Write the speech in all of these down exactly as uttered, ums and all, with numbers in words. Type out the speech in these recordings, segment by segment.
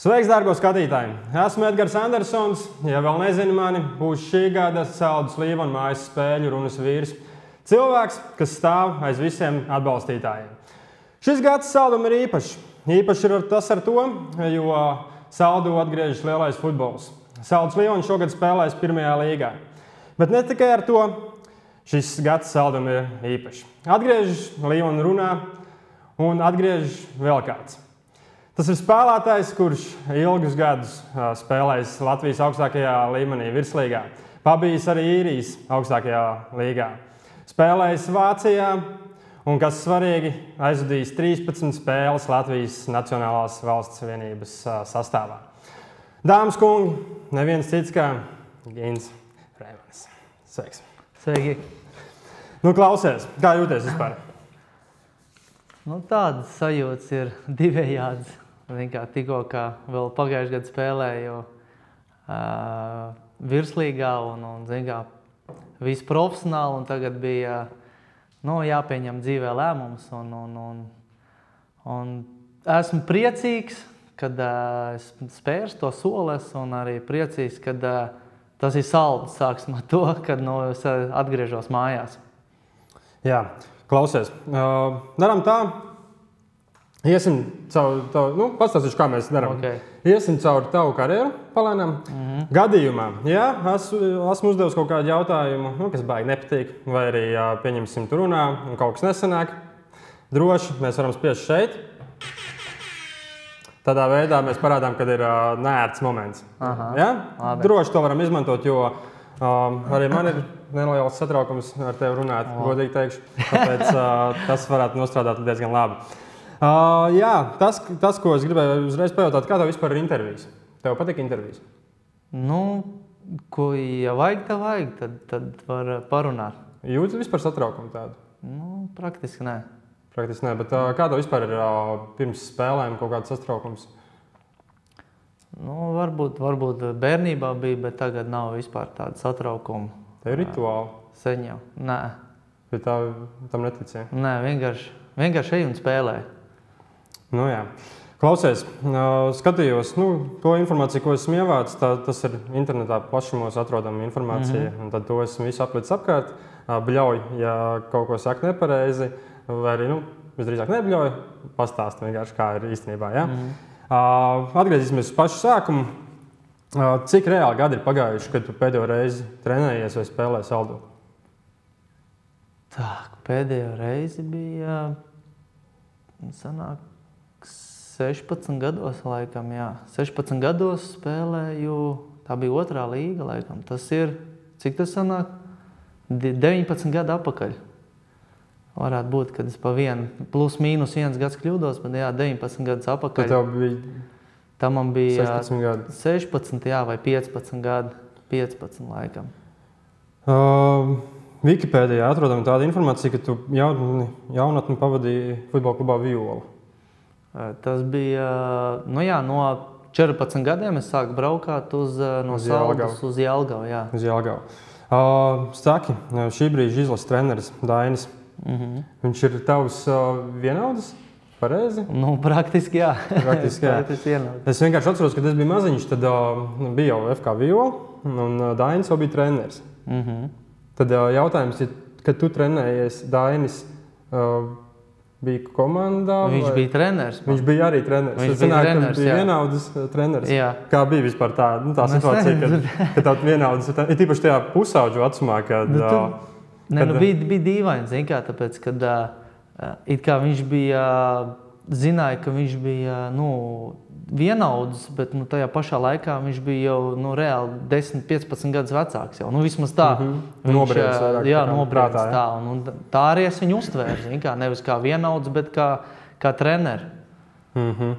Sveiks, dārgo skatītāji! Esmu Edgars Andersons. Ja vēl nezini mani, būšu šī gada Saldus Līvanu mājas spēļu runas vīrs. Cilvēks, kas stāv aiz visiem atbalstītājiem. Šis gads Saldum ir īpašs. Īpašs ir tas ar to, jo Saldu atgriežas lielais futbols. Saldus Līvanu šogad spēlēs pirmajā līgā. Bet ne tikai ar to, šis gads Saldum ir īpašs. Atgriežas Līvanu runā un atgriežas vēl kāds. Tas ir spēlētājs, kurš ilgus gadus spēlējis Latvijas augstākajā līmenī, virslīgā. Pabijis arī īrijas augstākajā līgā. Spēlējis Vācijā un, kas svarīgi, aizvadījis trīspadsmit spēles Latvijas Nacionālās valsts vienības sastāvā. Dāmas kungi, neviens cits kā Gins Reimanis. Sveiks! Sveiki! Nu, klausies, kā jūties vispār? Nu, tādas sajūtas ir divējādas. Tikko kā vēl pagājušajā gadā spēlēju uh, virslīgā un, un zin kā, visu profesionāli, un tagad bija nu, jāpieņem dzīvē lēmums. Un, un, un, un esmu priecīgs, kad uh, es spērs to soles, un arī priecīgs, kad uh, tas ir Saldus, sāksim ar to, kad nu, es atgriežos mājās. Jā, klausies. Uh, daram tā. Iesim caur tavu, nu, pastāstīšu, kā mēs darām. Okay. Iesim caur tavu karjeru palēnām. Mm-hmm. Gadījumā, jā, es, esmu uzdevis kaut kādu jautājumu, nu, kas baigi nepatīk, vai arī jā, pieņemsim tur runā un kaut kas nesanāk. Droši, mēs varam spiest šeit. Tādā veidā mēs parādām, kad ir uh, neērts moments. Aha, ja? Droši to varam izmantot, jo um, arī man ir neliels satraukums ar tevi runāt, oh. godīgi teikšu. Tāpēc uh, tas varētu nostrādāt diezgan labi. Uh, jā, tas, tas, ko es gribēju uzreiz pajautāt, kā tev vispār ir intervijas? Tev patīk intervijas? Nu, ko, ja vajag, tā vajag, tad, tad var parunāt. Jūti vispār satraukumu tādu? Nu, praktiski nē. Praktiski nē, bet uh, kā tev vispār ir uh, pirms spēlēm kaut kāds satraukums? Nu, varbūt, varbūt bērnībā bija, bet tagad nav vispār tāda satraukuma. Tev ir rituāli? Sen jau, nē. Bet tā, tam neticēja? Nē, vienkārši, vienkārši ej un spēlē. Nu jā. Klausies, skatījos, nu, to informāciju, ko esmu ievācis, tā, tas ir internetā plašumos atrodama informācija, mm-hmm. un tad to esmu visu aplicis apkārt. Bļauj, ja kaut ko saka nepareizi, vai arī, nu, visdrīzāk nebļauj, pastāst vienkārši, kā ir īstenībā, ja? Mm-hmm. Atgriezīsimies uz pašu sākumu. Cik reāli gadi ir pagājuši, kad tu pēdējo reizi trenējies vai spēlēji Saldu? Tā, pēdējo reizi bija, sanāk, sešpadsmit gados, laikam, jā. sešpadsmit gados spēlēju, tā bija otrā līga, laikam. Tas ir, cik tas sanāk? deviņpadsmit gadu apakaļ. Varētu būt, kad es pa vienu, plus mīnus viens gads kļūdos, bet jā, deviņpadsmit gadus apakaļ. Tad tev bija? Tā man bija sešpadsmit gadi. sešpadsmit, jā, vai piecpadsmit gadi. piecpadsmit, laikam. Uh, Wikipēdijā atrodama tāda informācija, ka tu jaunatni, jaunatni pavadīji futbola klubā Viola. Tas bija, nu jā, no četrpadsmit gadiem es sāku braukāt uz, no uz Saldus uz Jelgavu, jā. Uz Jelgavu. Uh, Staki, šī brīža izlases treneris Dainis. Mm-hmm. Viņš ir tavs uh, vienaudzis, pareizi? Nu, praktiski jā. Praktiski jā. Es vienkārši atceros, kad es biju maziņš, tad uh, bija jau F K Viola un uh, Dainis jau bija treneris. Mm-hmm. Tad uh, jautājums ir, kad tu trenējies, Dainis uh, bija komandā? Viņš vai? bija treneris. Man. Viņš bija arī treneris. Viņš sanāk, bija treneris, bija jā. vienaudzis treneris. Jā. Kā bija vispār tā, nu, tā situācija, kad, kad tā vienaudzis, ir tīpaši tajā pusauģu vecumā, kad... Nu, tu, uh, ne, kad nu, bija, bija dīvaini, zin kā, tāpēc, kad uh, it kā viņš bija, zināja, ka viņš bija, nu, vienaudzis, bet, nu, tajā pašā laikā viņš bija jau, nu, reāli desmit piecpadsmit gadus vecāks jau. Nu, vismaz tā. Mm-hmm. Nobriedis vairāk. Jā, nobriedis tā. Un, un tā arī es viņu uztvēru, zin kā, nevis kā vienaudzis, bet kā, kā treneri. Mm-hmm.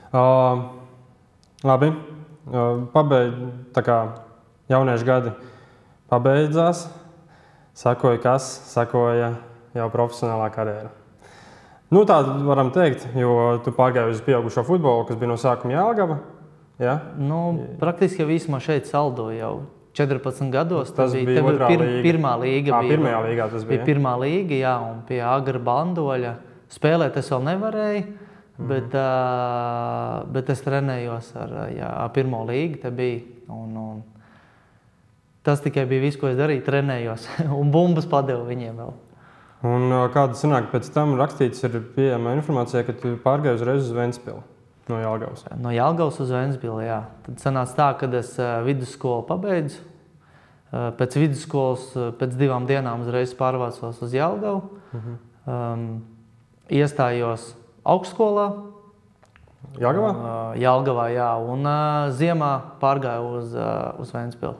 Uh, labi. Uh, pabeid, tā kā jauniešu gadi pabeidzās. Sakoja kas? Sakoja jau profesionālā karjera. Nu, tā varam teikt, jo tu pārgāji uz pieaugušo futbolu, kas bija no sākuma Jelgava. Ja? Nu, praktiski jau vismaz šeit Saldu jau četrpadsmit gados. Tas bija, bija pir, līga. pirmā līga. À, bija, pirmajā līgā tas bija. Bija pirmā līga, jā, un pie Agra Bandoļa spēlēt es vēl nevarēju. Mm. Bet, uh, bet es trenējos ar, jā, ar pirmo līgu, te bija. Un, un tas tikai bija viss, ko es darīju, trenējos. Un bumbas padevu viņiem vēl. Un kāda sanāk pēc tam rakstīts ir pieejama informācija, ka tu pārgāji uzreiz uz Ventspili no Jelgavas? No Jelgavas uz Ventspili, jā. Tad sanāca tā, kad es vidusskolu pabeidzu. Pēc vidusskolas, pēc divām dienām uzreiz pārvācos uz Jelgavu. Uh-huh. Um, iestājos augstskolā. Jelgavā? Uh, Jelgavā, jā. Un uh, ziemā pārgāju uz, uh, uz Ventspili.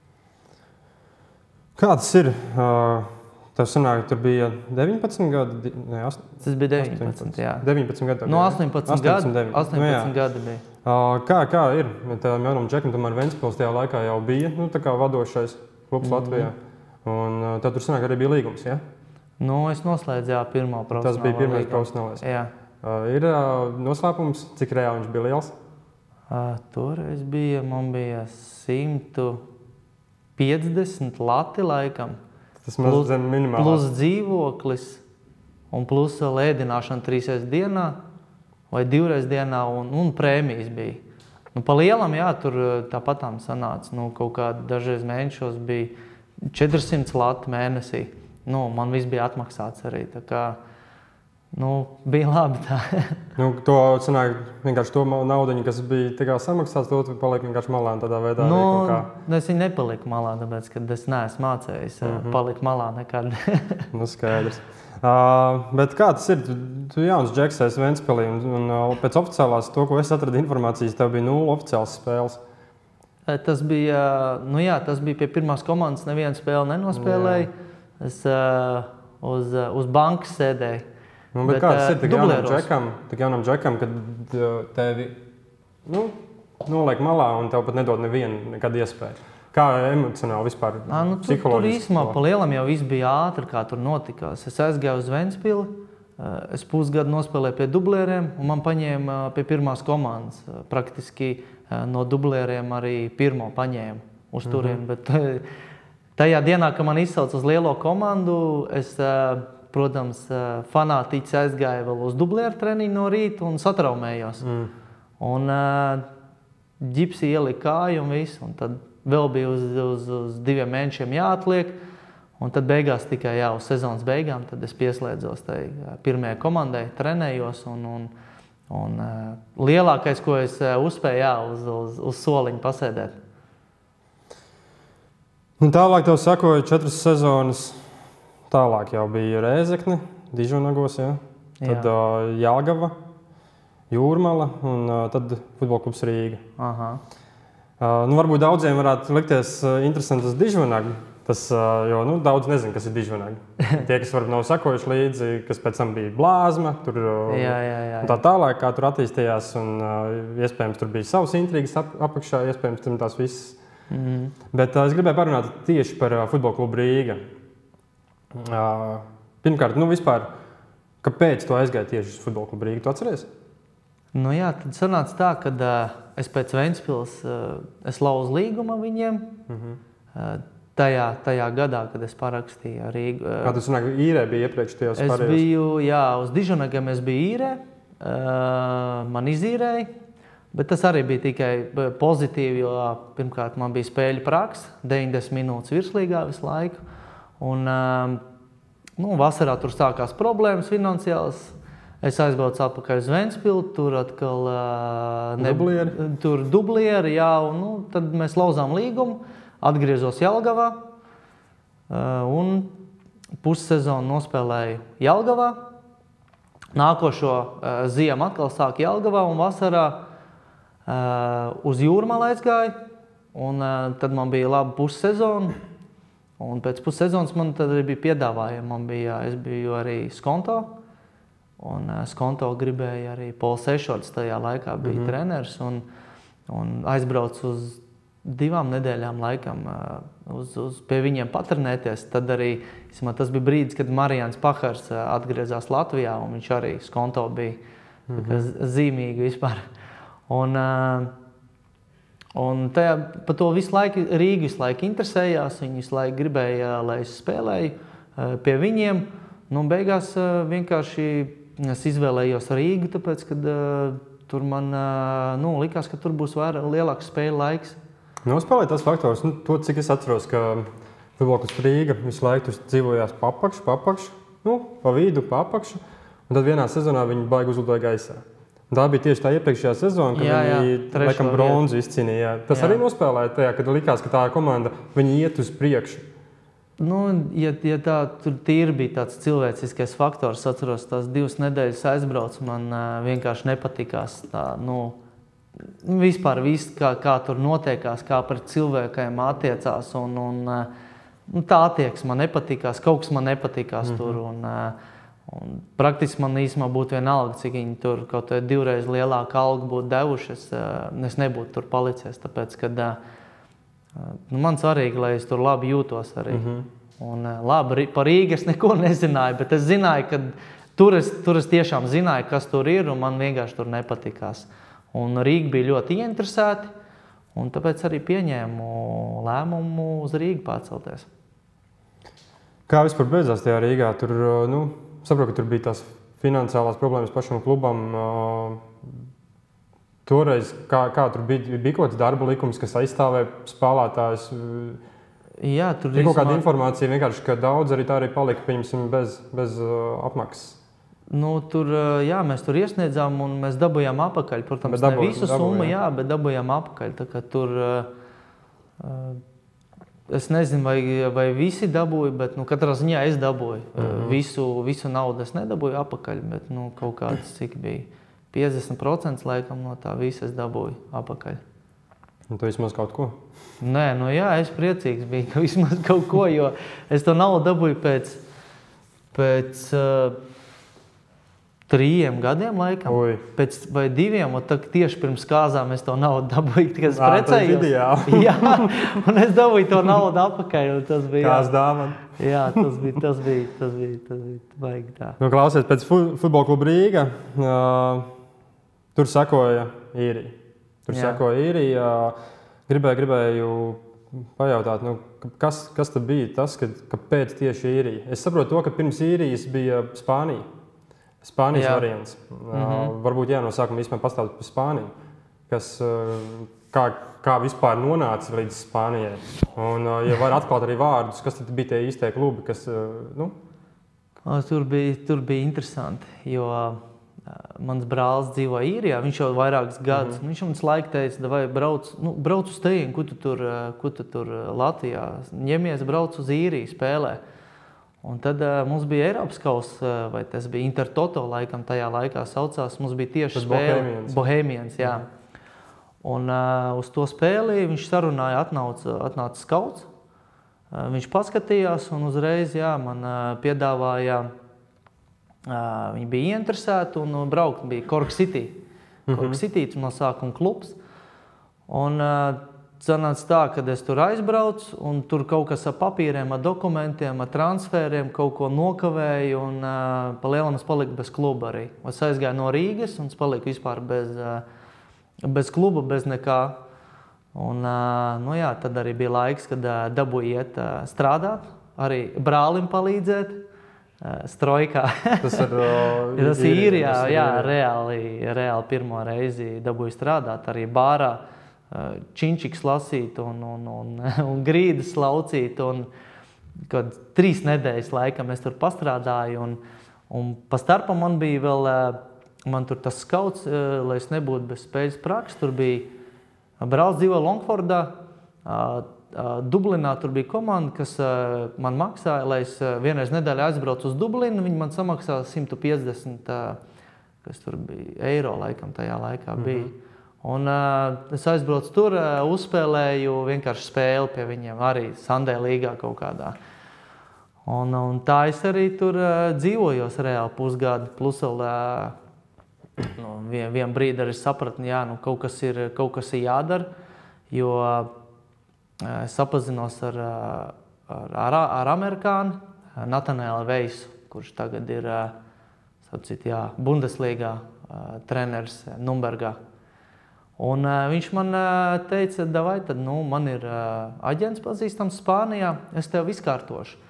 Kā tas ir? Uh, tev sanāk, tur bija deviņpadsmit gadi? Ne, ast... Tas bija deviņpadsmit, jā. deviņpadsmit gadi? No astoņpadsmit gadi. astoņpadsmit gadi bija. Uh, kā, kā ir? Tādam jaunam džekam tomēr Ventspils tajā laikā jau bija, nu, tā kā vadošais klubs mm-hmm. Latvijā. Un uh, tad tur sanāk arī bija līgums, jā? Nu, es noslēdzu, jā, pirmo profesionālo. Tas bija pirmais profesionālais. Jā. Uh, ir uh, noslēpums, cik reāli viņš bija liels? Uh, tur es biju, man bija simt piecdesmit lati laikam. Tas maz zem minimālās. Plus dzīvoklis un plus vēl ēdināšana trīsreiz dienā vai divreiz dienā un, un prēmijas bija. Nu, pa lielam, jā, tur tāpatām sanāca. Nu, kaut kādi dažreiz mēnešos bija četrsimt lati mēnesī. Nu, man viss bija atmaksāts arī, tā kā, nu, bija labi tā. Nu, to sanāk vienkārši to naudiņu, kas bija tā kā samaksāts, to paliek vienkārši malā un tādā veidā nu, arī kaut kā. Nu, es viņu nepaliku malā, tāpēc, kad es neesmu mācējis mm-hmm. palikt malā nekad. Nu, skaidrs. Uh, bet kā tas ir? Tu, tu jauns džeks esi Ventspilī un, un uh, pēc oficiālās, to, ko es atradu informācijas, tev bija nulle oficiāls spēles. Tas bija, nu jā, tas bija pie pirmās komandas, nevienu spēli nenospēlēju. Jā. Es uh, uz, uh, uz bankas sēdēju. Nu, bet, bet kā tas ir tik jaunam džekam, tik jaunam džekam, kad tevi nu, noliek malā un tev pat nedod nevienu nekad iespēju? Kā emocionāli vispār, à, nu, psiholoģiski? Tur, tur īsumā pa lielam jau viss bija ātri, kā tur notikās. Es aizgāju uz Ventspili, es pusgadu nospēlēju pie dublieriem un man paņēma pie pirmās komandas. Praktiski no dublieriem arī pirmo paņēmu uz turien. Mm-hmm. Bet, tajā dienā, kad man izsauca uz lielo komandu, es, protams, fanātiķis aizgāju vēl uz dublieru treniņu no rīta un satraumējos. Mm. Un ģipsi ielika kāju un visu. Un tad vēl bija uz, uz, uz diviem mēnešiem jāatliek. Un tad beigās tikai jā, uz sezonas beigām tad es pieslēdzos tai pirmajai komandai, trenējos. Un, un, un lielākais, ko es uzspēju, jā, uz, uz, uz soliņu pasēdēt. Nu, tālāk tev sakoja četras sezonas, tālāk jau bija Rēzekne, Dižonagos, ja? Tad jā. uh, Jelgava, Jūrmala un uh, tad futbolklubs Rīga. Aha. Uh, nu, varbūt daudziem varētu likties uh, interesantas Dižonaga, tas, uh, jo nu, daudz nezin, kas ir Dižonaga. Tie, kas varbūt nav sakojuši līdzi, kas pēc tam bija Blāzma, tur uh, jā, jā, jā, un tā tālāk, kā tur attīstījās un uh, iespējams tur bija savas intrigas ap, apakšā, iespējams tam tās visas. Mm-hmm. Bet uh, es gribēju parunāt tieši par uh, futbolklubu Rīga. Uh, pirmkārt, nu vispār, kāpēc tu aizgāji tieši uz futbolklubu Rīga? Tu atceries? Nu jā, tad sanāca tā, ka uh, es pēc Ventspils uh, es lauzu līgumu viņiem. Mm-hmm. uh, tajā, tajā gadā, kad es parakstīju Rīgu. Uh, kā tu sanāk, īrē bija iepriekš tajos es pārējos? Biju, jā, uz Dižonagam es biju īrē. Uh, man izīrēja. Bet tas arī bija tikai pozitīvi, jo pirmkārt man bija spēļu praksa, deviņdesmit minūtes virslīgā visu laiku. Un, nu, vasarā tur sākās problēmas finansiālas. Es aizbraucu atpakaļ uz Ventspilu, tur atkal ne, dublieri. Tur dublieri, jā, un nu, tad mēs lauzām līgumu, atgriezos Jelgavā un pussezonu nospēlēju Jelgavā. Nākošo ziemu atkal sāk Jelgavā un vasarā Uh, uz Jūrmalu aizgāju, un uh, tad man bija laba pussezona. Un pēc pussezonas man tad arī bija piedāvājumi. Man bija, es biju arī Skonto, un uh, Skonto gribēja arī Pols Ešorts tajā laikā bija mm-hmm. treneris, un, un aizbraucu uz divām nedēļām laikam uh, uz, uz pie viņiem patrenēties. Tad arī, esmā, tas bija brīdis, kad Marijāns Pahars uh, atgriezās Latvijā, un viņš arī Skonto bija mm-hmm. zīmīgi vispār. Un, un tajā, par to visu laiku Rīga visu laiku interesējās, viņi visu laiku gribēja, lai es spēlēju pie viņiem. Nu, beigās vienkārši es izvēlējos Rīgu, tāpēc, kad uh, tur man uh, nu, likās, ka tur būs vairāk, lielāks spēļu laiks. Nospēlēja tas faktors, nu, to, cik es atceros, ka Futbola klubs Rīga visu laiku dzīvojās pa apakšu, pa apakšu, nu, pa vidu, pa apakšu, un tad vienā sezonā viņi baigi uzlidoja gaisā. Un tā bija tieši tā iepriekšējā sezona, kad jā, viņi, jā, laikam, bronzu izcīnīja. Tas jā. Arī nospēlēja tajā, kad likās, ka tā komanda, viņi iet uz priekšu. Nu, ja, ja tā, tur tīri bija tāds cilvēciskais faktors, atceros, tās divas nedēļas aizbraucu, man uh, vienkārši nepatikās tā, nu, vispār viss, kā, kā tur notiekās, kā pret cilvēkiem attiecās, un, un nu, tā attieksme man nepatikās, kaut kas man nepatikās mm-hmm. tur, un, un praktiski man īsumā būtu vienalga, cik viņi tur kaut vai divreiz lielāku algu būtu devuši, es, es nebūtu tur palicies, tāpēc, kad nu, man svarīgi, lai es tur labi jūtos arī. Mm-hmm. Un labi, par Rīgu es neko nezināju, bet es zināju, ka tur es, tur es tiešām zināju, kas tur ir, un man vienkārši tur nepatikās. Un Rīga bija ļoti ieinteresēti, un tāpēc arī pieņēmu lēmumu uz Rīgu pārcelties. Kā vispār beidzās tajā Rīgā? Tur, nu, saprotu, ka tur bija tās finansiālās problēmas pašam klubam. Toreiz, kā, kā tur bija, bija kaut kāds darba likums, kas aizstāvēja spēlētājus? Jā, tur ir kaut kāda informācija, vienkārši, ka daudz arī tā arī palika, pieņemsim, bez, bez apmaksas. Nu, tur, jā, mēs tur iesniedzām un mēs dabūjām apakaļ. Protams, dabūj, ne visu dabūj, summu, jā. jā, bet dabūjām apakaļ. Tā kā tur, es nezinu, vai, vai visi dabūja, bet nu, katrā ziņā es dabūju. Mm-hmm. Visu, visu naudu es nedabūju apakaļ, bet nu, kaut kāds, cik bija, piecdesmit procenti laikam no tā visa es dabūju apakaļ. Un tu vismaz kaut ko? Nē, nu jā, es priecīgs biju, ka vismaz kaut ko, jo es to naudu dabūju pēc, pēc uh, trījiem gadiem laikam, Ui. Pēc vai diviem, un tak, tieši pirms kāzām es to naudu dabūju, kad es Ā, precējos. Jā, un es dabūju to naudu apakaļ, un tas bija... Kās dāvana. Jā, tas bija, tas bija, tas bija, tas bija baigi tā. Nu, klausies, pēc Futbola kluba Rīga, uh, tur sekoja īrija. Tur jā. sekoja īrija. Uh, gribēju, gribēju pajautāt, nu, kas, kas tad bija tas, kad, kāpēc tieši īrija? Es saprotu to, ka pirms īrijas bija Spānija. Spānijas jā. variants. Mm-hmm. Uh, varbūt jā, no sākuma vispār pastāstīt par Spāniju. Kas, uh, kā, kā vispār nonāca līdz Spānijai. Un, uh, ja var atklāt arī vārdus, kas tad bija tie īstie klubi, kas, uh, nu? Tur bija, tur bija interesanti, jo uh, mans brālis dzīvo īrijā, viņš jau vairākus gadus. Mm-hmm. Viņš mums laika teica, vai brauc, nu, brauc uz tejienu, ko tu tur, ko tu tur Latvijā. Ņemies, brauc uz īriju, spēlē. Un tad uh, mums bija Eiropas kauss, uh, vai tas bija Intertoto laikam tajā laikā saucās, mums bija tieši spēle. Bohēmiens, jā. jā. Un uh, uz to spēli viņš sarunāja, atnāca, atnāca skauts. Uh, viņš paskatījās un uzreiz, jā, man uh, piedāvāja, uh, viņi bija ieinteresēti un braukt bija Cork City. Mm-hmm. Cork City no sākuma klubs. Un uh, sanāca tā, kad es tur aizbraucu, un tur kaut kas ar papīriem, ar dokumentiem, ar transferiem kaut ko nokavēju, un uh, pa lielam es paliku bez kluba arī. Es aizgāju no Rīgas, un es paliku vispār bez, uh, bez kluba, bez nekā. Un, uh, nu jā, tad arī bija laiks, kad uh, dabūju iet uh, strādāt, arī brālim palīdzēt, uh, strojkā. Tas ir uh, Tas īrijā, jā, reāli, reāli pirmo reizi dabūju strādāt, arī bārā. Činčiks lasīt un, un, un, un grīdas laucīt. Un, kad trīs nedēļas laikam es tur pastrādāju. Un, un pa starpam man bija vēl, man tur tas skauts, lai es nebūtu bez spēļas prakses. Tur bija brālis dzīvo Longfordā, Dublinā tur bija komanda, kas man maksāja, lai es vienreiz nedēļā aizbraucu uz Dublinu. Viņi man samaksāja simt piecdesmit kas tur bija, eiro laikam tajā laikā bija. Mm-hmm. Un uh, es aizbraucu tur, uh, uzspēlēju vienkārši spēli pie viņiem, arī Sandē līgā kaut kādā. Un, un tā es arī tur uh, dzīvojos reāli pusgadu, plus vēl uh, nu, vien, vien brīdi arī sapratu, jā, nu, kaut kas ir, kaut kas ir jādara, jo uh, es sapazinos ar, ar, ar, ar amerikānu Nathanielu Veisu, kurš tagad ir uh, sapcīt, jā, Bundeslīgā uh, treneris Nürnbergā. Un uh, viņš man uh, teica, davai, tad, nu, man ir uh, aģents pazīstams Spānijā, es tev izkārtošu.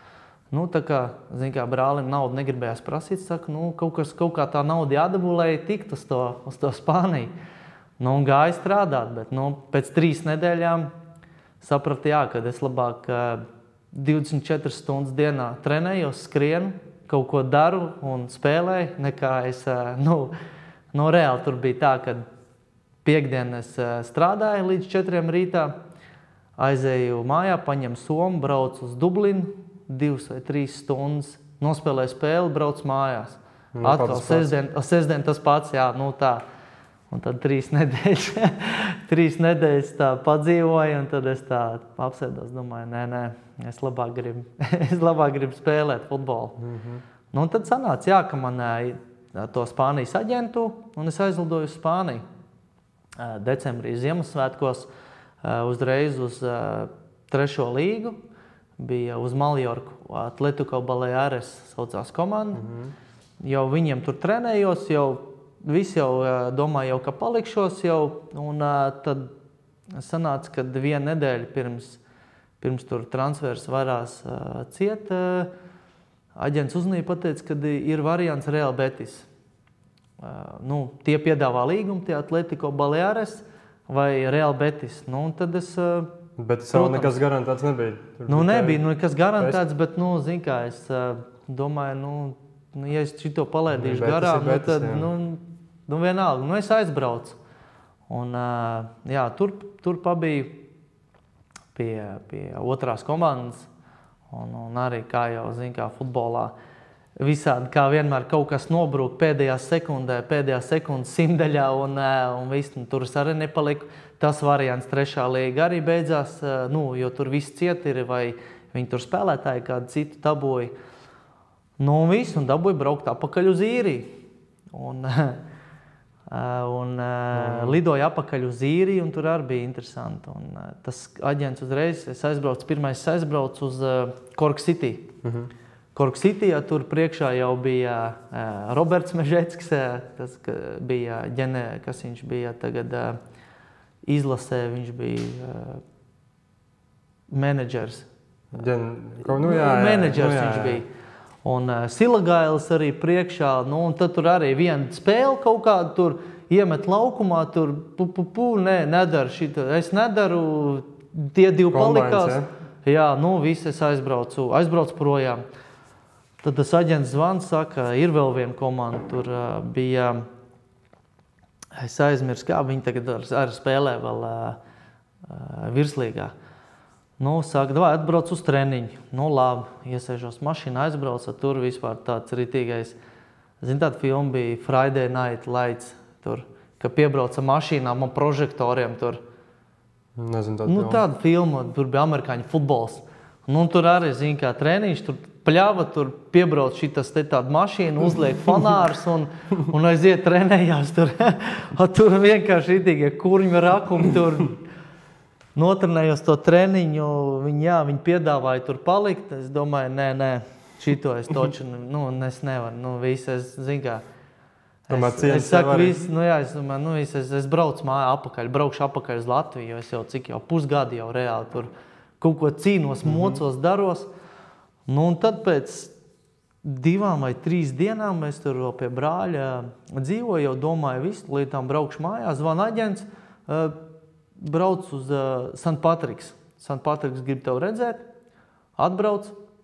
Nu, tā kā, zin kā, brālim naudu negribējās prasīt, saka, nu, kaut, kas, kaut kā tā nauda jādabū, lai tikt uz to, uz to Spāniju. Nu, un gāja strādāt, bet, nu, pēc trīs nedēļām sapratu, jā, kad es labāk divdesmit četras stundas dienā trenējos, skrienu, kaut ko daru un spēlēju, nekā es, nu, nu, reāli tur bija tā, ka piekdien es strādāju līdz četriem rītā, aizēju mājā, paņem somu, braucu uz Dublinu, divas vai trīs stundas, nospēlēju spēli, braucu mājās. Nu, atkal sestdien, sestdien tas pats, jā, nu tā. Un tad trīs nedēļas, trīs nedēļas tā padzīvoju, un tad es tā apsēdos, domāju, nē, nē, es labāk gribu, es labāk gribu spēlēt futbolu. Mm-hmm. Nu, un tad sanāca, jā, ka man to Spānijas aģentu, un es aizlidoju uz Spāniju. Decembrī Ziemassvētkos uzreiz uz trešo līgu, bija uz Maljorku, Atletico Baleares saucās komanda. Mm-hmm. Jau viņiem tur trenējos, jau visi jau domāju, jau, ka palikšos jau, un tad sanāca, kad vienu nedēļu pirms, pirms tur transfers varās ciet, aģents uznīja pateica, ka ir variants Real Betis. Nu, tie piedāvā līgumu, tie Atletico Baleares vai Real Betis. Nu, un tad es... Bet es jau nekas garantēts nebija. Tur nu, nebija nu, nekas garantēts, bet, nu, zin kā, es uh, domāju, nu, nu, ja es šito palaidīšu garām, nu, tad, nu, nu, vienalga, nu, es aizbraucu. Un, uh, jā, tur, tur pabiju pie, pie otrās komandas, un, un arī, kā jau, zin kā, futbolā, visādi, kā vienmēr kaut kas nobrūk pēdējā sekundē, pēdējā sekundes simdaļā, un, un viss, un tur es arī nepaliku. Tas variants trešā līga arī beidzās, nu, jo tur viss ciet ir, vai viņi tur spēlētāji kādu citu dabūja. Nu, un viss, un dabūja braukt apakaļ uz Īriju. Un, un mm. lidoja apakaļ uz Īriju, un tur arī bija interesanti. Un tas aģents uzreiz, es aizbraucu, pirmais es aizbraucu uz Cork City. Mm-hmm. Cork City, ja tur priekšā jau bija uh, Roberts Mežeckis, tas bija ģene, kas viņš bija tagad uh, izlasē, viņš bija uh, menedžers. Ģen, ko, nu, jā, jā, menedžers nu, jā, jā. viņš bija. Un uh, Silagailis arī priekšā, nu, un tad tur arī viena spēle kaut kādu tur iemet laukumā, tur pu, pu, pu, nē, nedaru šito, es nedaru, tie divi palikās. Ja? Jā, nu, visi es aizbraucu, aizbraucu projām. Tad tas aģents zvans saka, ir vēl viena komanda, tur uh, bija, es aizmirsu, kā viņi tagad arī spēlē vēl uh, uh, virslīgā. Nu, saka, davai atbrauc uz treniņu. Nu, labi, iesēžos mašīnā, aizbraucu, tur vispār tāds ritīgais. Zin, tāda filma bija Friday Night Lights, tur, ka piebrauca mašīnām un prožektoriem tur. Nezinu tādu nu, filmu. Tāda filma, tur bija amerikāņu futbols. Nu, tur arī, zin, kā treniņš, tur pļāva, tur piebrauc šitas te tāda mašīna, uzliek fanārus un, un aiziet trenējās tur. Tur vienkārši ritīgie kurņu rakumi tur. Notrenējos to treniņu, viņi, jā, viņi piedāvāja tur palikt. Es domāju, nē, nē, šito es toču, nu, es nevaru, nu, visi, es, zin kā, es, es saku, visu, nu, jā, es domāju, nu, visi, es, es braucu mājā apakaļ, braukšu apakaļ uz Latviju, jo es jau cik jau pusgadu jau reāli tur kaut ko cīnos, mocos, daros. Nu, un tad pēc divām vai trīs dienām mēs tur vēl pie brāļa dzīvoju, jau domāju visu, līdz tām braukšu mājās, zvan aģents, brauc uz uh, Sant Patriks. Sant Patriks grib tev redzēt, atbrauc,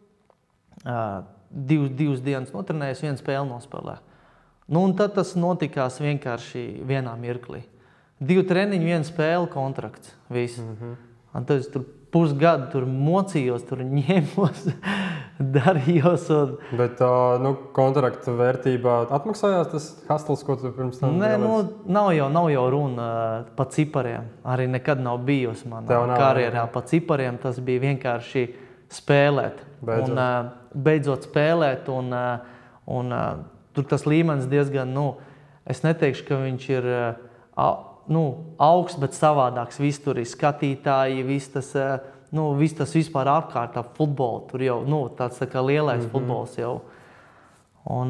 uh, divas, divas dienas notrenējies, vienu spēli nospēlē. Nu, un tad tas notikās vienkārši vienā mirklī. Divu treniņu, vienu spēli, kontrakts, viss. Mm-hmm. Un tad es tur pusgadu tur mocījos, tur ņēmos, darījos. Un... Bet uh, nu, kontrakta vērtībā atmaksājās tas hastels, ko tu pirms tam Nē, nu, nav jau, nav jau runa uh, pa cipariem. Arī nekad nav bijusi manā karjerā pa cipariem. Tas bija vienkārši spēlēt. Beidzot, un, uh, beidzot spēlēt. Un, uh, un, uh, tur tas līmenis diezgan, nu, es neteikšu, ka viņš ir... Uh, nu, augsts, bet savādāks. Viss tur ir skatītāji, viss tas, nu, viss tas vispār ārkārtā futbolu. Tur jau, nu, tāds tā kā lielais mm-hmm. futbols jau. Un,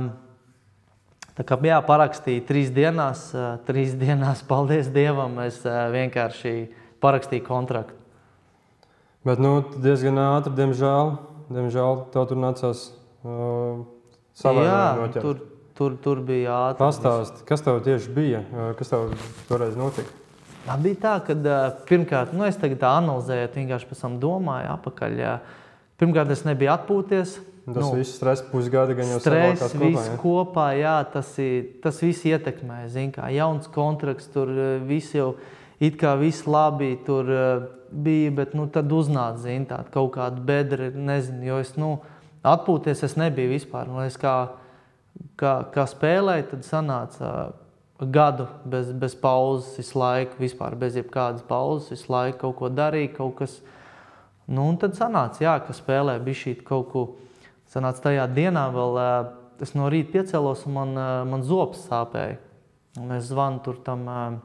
tā kā, jā, parakstīju trīs dienās, trīs dienās, paldies Dievam, es vienkārši parakstīju kontraktu. Bet, nu, diezgan ātri, diemžēl, diemžēl, tev tur nācās uh, savainojumi noķert. Tur, tur, tur bija ātri. Pastāsti, kas tev tieši bija, kas tev toreiz notika? Tā bija tā, ka pirmkārt, nu es tagad tā analizēju, vienkārši pēc tam domāju apakaļ. Pirmkārt, es nebiju atpūties. Tas nu, viss stress pusgada, gan jau stress, savākās kopā. Viss ja? kopā, jā, tas, ir, tas viss ietekmē, zin kā, jauns kontrakts, tur viss jau it kā viss labi tur bija, bet nu tad uznāca, zin, tāda kaut kāda bedra, nezinu, jo es, nu, atpūties es nebiju vispār. Nu, es kā, kā, kā spēlēju, tad sanāca gadu bez, bez pauzes, visu laiku, vispār bez jebkādas pauzes, visu laiku kaut ko darīju, kaut kas. Nu, un tad sanāca, jā, ka spēlē bišķīt kaut ko. Sanāca tajā dienā vēl, es no rīta piecēlos un man, man zops sāpēja. Un es zvanu tur tam,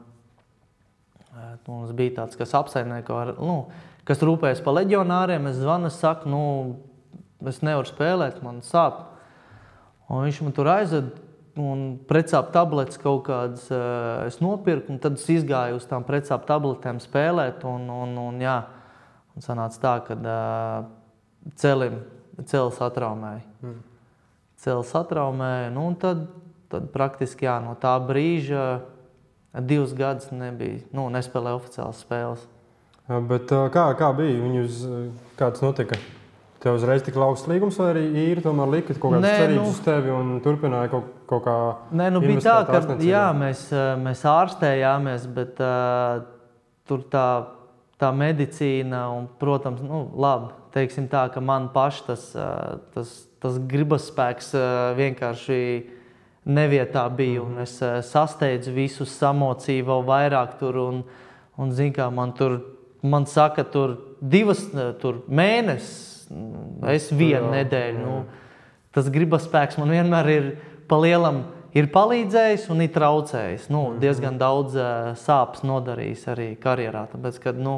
mums bija tāds, kas apsaimnieko, nu, kas rūpējas pa leģionāriem, es zvanu, es saku, nu, es nevaru spēlēt, man sāp. Un viņš man tur aizved un pretsāp tabletes kaut kādas es nopirku, un tad es izgāju uz tām pretsāp tabletēm spēlēt, un, un, un jā, un sanāca tā, kad uh, celim, celi satraumēja. Mm. Celi satraumēja, nu, un tad, tad praktiski, jā, no tā brīža divus gadus nebija, nu, nespēlēja oficiālas spēles. Jā, bet kā, kā bija? Viņus, kāds notika? Tev uzreiz tik augsts līgums, vai arī īri tomēr lika kaut kādas cerības nu, uz tevi un turpināja kaut, kaut kā Nē, nu bija tā, ka jā, mēs, mēs ārstējāmies, bet uh, tur tā, tā medicīna un, protams, nu, labi, teiksim tā, ka man paši tas, uh, tas, tas gribasspēks uh, vienkārši nevietā bija, un es uh, sasteidzu visus, samocīju vēl vairāk tur, un, un zin kā, man tur, man saka, tur divas, tur mēnesis, es vienu jā, nedēļu. Jā. Nu, tas gribaspēks man vienmēr ir pa lielam ir palīdzējis un ir traucējis. Nu, mm-hmm. diezgan daudz uh, sāpes nodarījis arī karjerā, tāpēc, kad nu,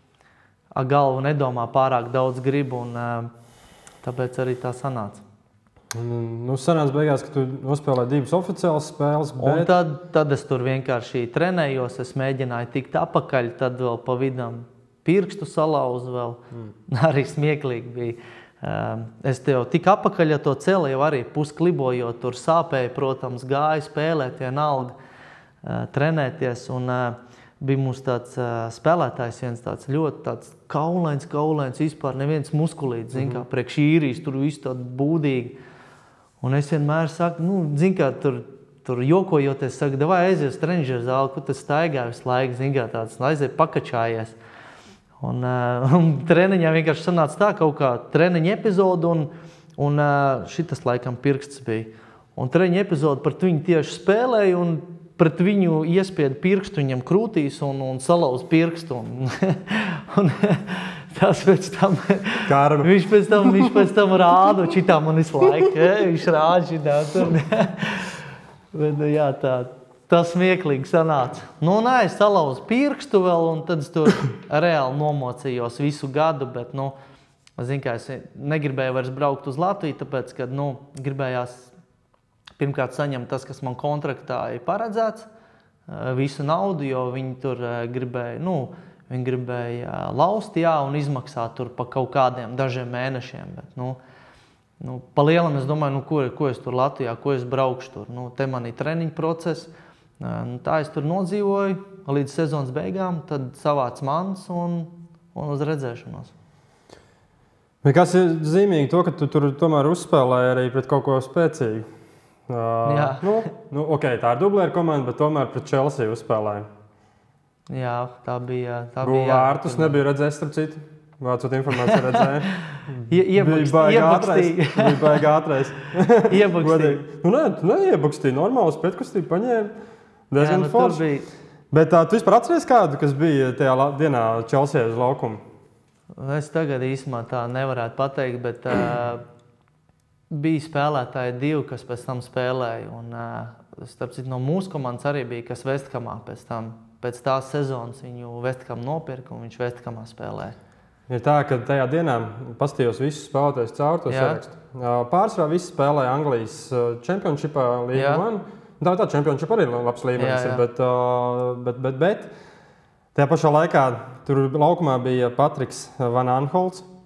galva nedomā pārāk daudz gribu, un uh, tāpēc arī tā sanāca. Nu, sanāca beigās, ka tu nospēlēji divas oficiālas spēles, bet... Un tad, tad es tur vienkārši trenējos, es mēģināju tikt apakaļ, tad vēl pa vidam pirkstu salauzu vēl, mm. arī smieklīgi bija. Es te jau tik apakaļ, ja to celi jau arī pusklibojot, tur sāpēja, protams, gāju spēlēt, vienalga, trenēties, un bija mums tāds spēlētājs, viens tāds ļoti tāds kaulains, kaulains, vispār neviens muskulīts, zin kā, priekš īrijas, tur viss tādi būdīgi. Un es vienmēr saku, nu, zin kā, tur, tur jokojoties, saku, davai aizies trenižera zāli, kur tas staigā visu laiku, zin kā, tāds, aizies pakačājies. Un, uh, un treniņā vienkārši sanāca tā kaut kā treniņa epizodu, un, un uh, šitas laikam pirksts bija. Un treniņa epizodu par viņu tieši spēlēju, un pret viņu iespiedu pirkstu viņam krūtīs un, un salauz pirkstu. Un, un tas pēc tam, viņš pēc tam, viņš pēc tam rāda, šitā man visu laiku, ja? Viņš rāda šitā. Bet, jā, tā. Tas smieklīgi sanāca. Nu, nē, es salauzu pirkstu vēl, un tad es tur reāli nomocījos visu gadu, bet, nu, zin kā, es negribēju vairs braukt uz Latviju, tāpēc, ka, nu, gribējās pirmkārt saņemt tas, kas man kontraktā ir paredzēts, visu naudu, jo viņi tur gribēja, nu, viņi gribēja laust, jā, un izmaksāt tur pa kaut kādiem dažiem mēnešiem, bet, nu, nu pa lielam es domāju, nu, ko, ko es tur Latvijā, ko es braukšu tur, nu, te man ir treniņu process. Tā es tur nodzīvoju līdz sezonas beigām, tad savāc mans un, un uz redzēšanos. Bet kas ir zīmīgi to, ka tu tur tomēr uzspēlēji arī pret kaut ko spēcīgu? Uh, Jā. Nu, nu, ok, tā ir dublēra komanda, bet tomēr pret Chelsea uzspēlēji. Jā, tā bija. Tā Guva bija vārtus, nebija redzējis, starp citu. Vācot informāciju redzēju. Iebukst, iebukstīja. Bija baigi ātrais. Iebukstīja. Nu, nē, tu neiebukstīji, normāls pretkustību paņēmi. Jā, nu, tur bija. Bet tā, tu vispār atceries kādu, kas bija tajā dienā Chelsea uz laukumu? Es tagad īsumā tā nevarētu pateikt, bet uh, bija spēlētāji divi, kas pēc tam spēlēja. Un, uh, starp citu, no mūsu komandas arī bija, kas Vestkamā pēc tam. Pēc tās sezonas viņu Vestkam nopirka un viņš Vestkamā spēlēja. Ir tā, ka tajā dienā pastījos visus spēlētājus caur to sarakstu. Pārsvarā visi spēlēja Anglijas Championshipā League One. Tā tā Championship arī labs līmenis ir, bet, bet, bet, bet tajā pašā laikā tur laukumā bija Patriks Van Aanholts,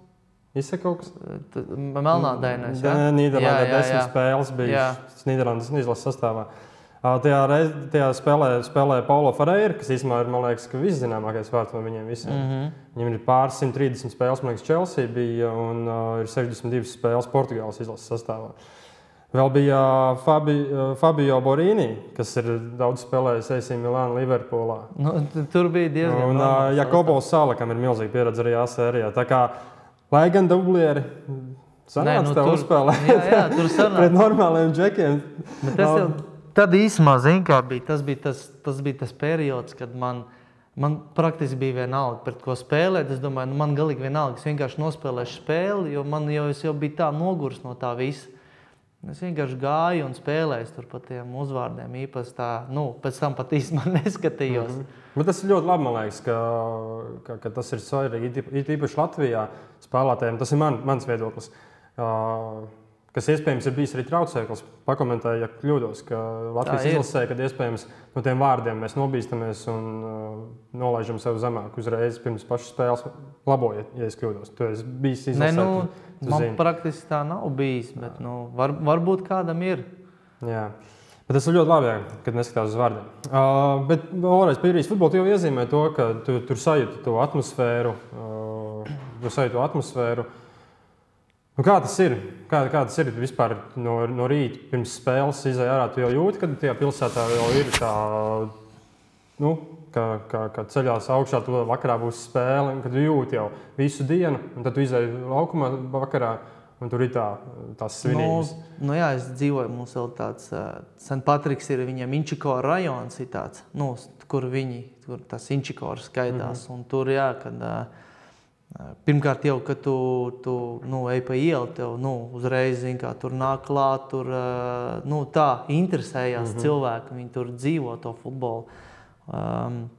Izsaka kaut kas? Melnādainais, jā? Nīderlandē Jā, jā, desmit jā. spēles bija Jā. Nīderlandes izlases sastāvā. Ā, Tajā, reiz, tajā spēlē, spēlē Paulo Ferreira, kas īstenībā ir, man liekas, ka viszināmākais vārds no viņiem visiem. Mhm. Viņam ir pāris simt trīsdesmit spēles, man liekas, Chelsea bija un uh, ir sešdesmit divas spēles Portugāles izlases sastāvā. Vēl bija uh, Fabi, uh, Fabio Borini, kas ir daudz spēlējis A C Milāna, Liverpoolā. Nu, t- tur bija diezgan Un uh, normāls Jakobo Sala, kam ir milzīga pieredze arī A sērijā. Tā kā, lai gan dublieri sanāca nu, tev tur- uzspēlēt Jā, jā, tur sanāca. pret normāliem džekiem. Bet tas jau tad īsumā, zin, kā bija, tas bija tas, tas bija tas periods, kad man, man praktiski bija vienalga, pret ko spēlēt. Es domāju, nu man galīgi vienalga, es vienkārši nospēlēšu spēli, jo man jau, es jau biju tā nogurs no tā visa. Es vienkārši gāju un spēlēju tur pa tiem uzvārdiem īpaši tā, nu, pēc tam pat īsumā neskatījos. Mm -hmm. Bet tas ir ļoti labi, man liekas, ka, ka, ka tas ir svarīgi, it īpaši Latvijā spēlētājiem. Tas ir man, mans viedoklis. Uh, Kas iespējams ir bijis arī traucēklis. Pakomentēju, ja kļūdos, ka Latvijas izlasē, kad iespējams no tiem vārdiem mēs nobīstamies un uh, nolaižam sev zemāk uzreiz pirms pašas spēles. Labojiet, ja es kļūdos. Tu esi bijis izlasē. Ne, nu, tu, tu man zini. praktiski tā nav bijis, bet nu, var, varbūt kādam ir. Jā. Bet tas ir ļoti labi, jā, kad neskatās uz vārdiem. Uh, bet vēlreiz pie īrijas futbola jau iezīmē to, ka tu tur sajūti to atmosfēru. Uh, tu sajūti to atmosfēru. Nu, kā tas ir? Kā, kā tas ir vispār no, no rīta pirms spēles izēja ārā? Tu jau jūti, ka tajā pilsētā jau ir tā, nu, ka, ka, ka ceļās augšā, tu vakarā būs spēle, un kad tu jūti jau visu dienu, un tad tu izēji laukumā vakarā, un tur ir tā, tās svinības. Nu, nu jā, es dzīvoju, mums vēl tāds uh, San Patriks ir, viņiem Inčikora rajons ir tāds, nu, kur viņi, kur tas Inčikors skaitās, mm -hmm. un tur, jā, kad uh, pirmkārt jau, kad tu, tu nu, ej pa ielu, tev nu, uzreiz, zin, kā, tur nāk klāt, tur uh, nu, tā interesējās mm -hmm. cilvēki, viņi tur dzīvo to futbolu. Um,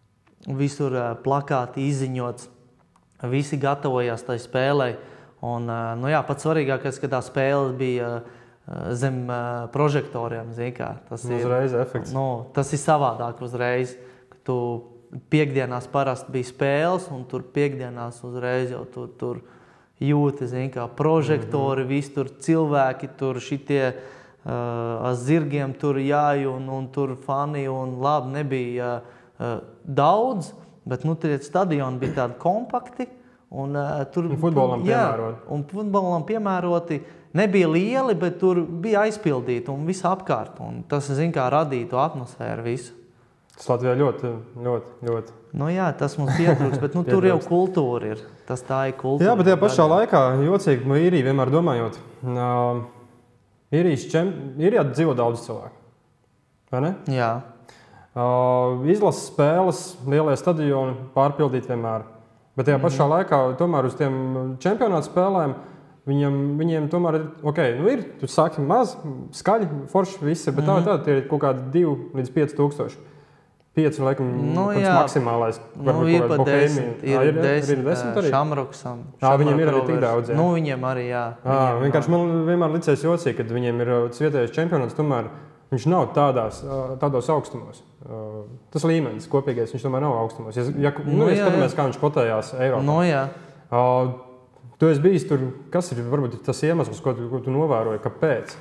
visur uh, plakāti izziņots, visi gatavojās tai spēlei. Un, nu jā, pats svarīgākais, ka tā spēle bija zem prožektoriem, zini kā. Tas ir, uzreiz efekts. Nu, tas ir savādāk uzreiz, ka tu piekdienās parasti bija spēles, un tur piekdienās uzreiz jau tur, tur jūti, zini kā, prožektori, mm -hmm. visi tur cilvēki, tur šitie uh, ar zirgiem tur jāj, un, un tur fani, un labi, nebija uh, daudz, bet, nu, tie stadioni bija tādi kompakti, Un, uh, tur, un futbolam jā, piemēroti. Un futbolam piemēroti. Nebija lieli, bet tur bija aizpildīti un viss apkārt. Un tas, zin kā, radīja to atmosfēru visu. Tas Latvijā ļoti, ļoti, ļoti. Nu jā, tas mums pietrūks, bet nu, tur jau kultūra ir. Tas tā ir kultūra. Jā, bet tajā pašā laikā, jocīgi, no īrija vienmēr domājot, uh, īrijas čem... īrijā dzīvo daudz cilvēku. Vai ne? Jā. Uh, izlases spēles, lielie stadioni pārpildīti vienmēr. Bet tajā pašā mm -hmm. laikā, tomēr uz tiem čempionāta spēlēm, viņiem, viņiem tomēr ir, ok, nu ir, tu sāki maz, skaļi, forši visi, bet mm -hmm. tā, tā tie ir kaut kādi divi līdz pieci tūkstoši. Pieci, laikam, nu, maksimālais. Nu, ir pat desmit, ir, ir desmit, ir desmit arī? Šamroksam. Jā, viņiem ir arī tik daudz, jā. Nu, viņiem arī, jā. À, viņiem, vienkārši man vienmēr licēs jocīgi, kad viņiem ir vietējais čempionāts, tomēr viņš nav tādās, tādos augstumos. Tas līmenis kopīgais, viņš tomēr nav augstumos. Ja, ja, nu, nu, ja jā, skatāmies, jā. kā viņš kotējās Eiropā. Nu, jā. Uh, tu esi bijis tur, kas ir varbūt tas iemesls, ko tu, ko tu novēroji, kāpēc?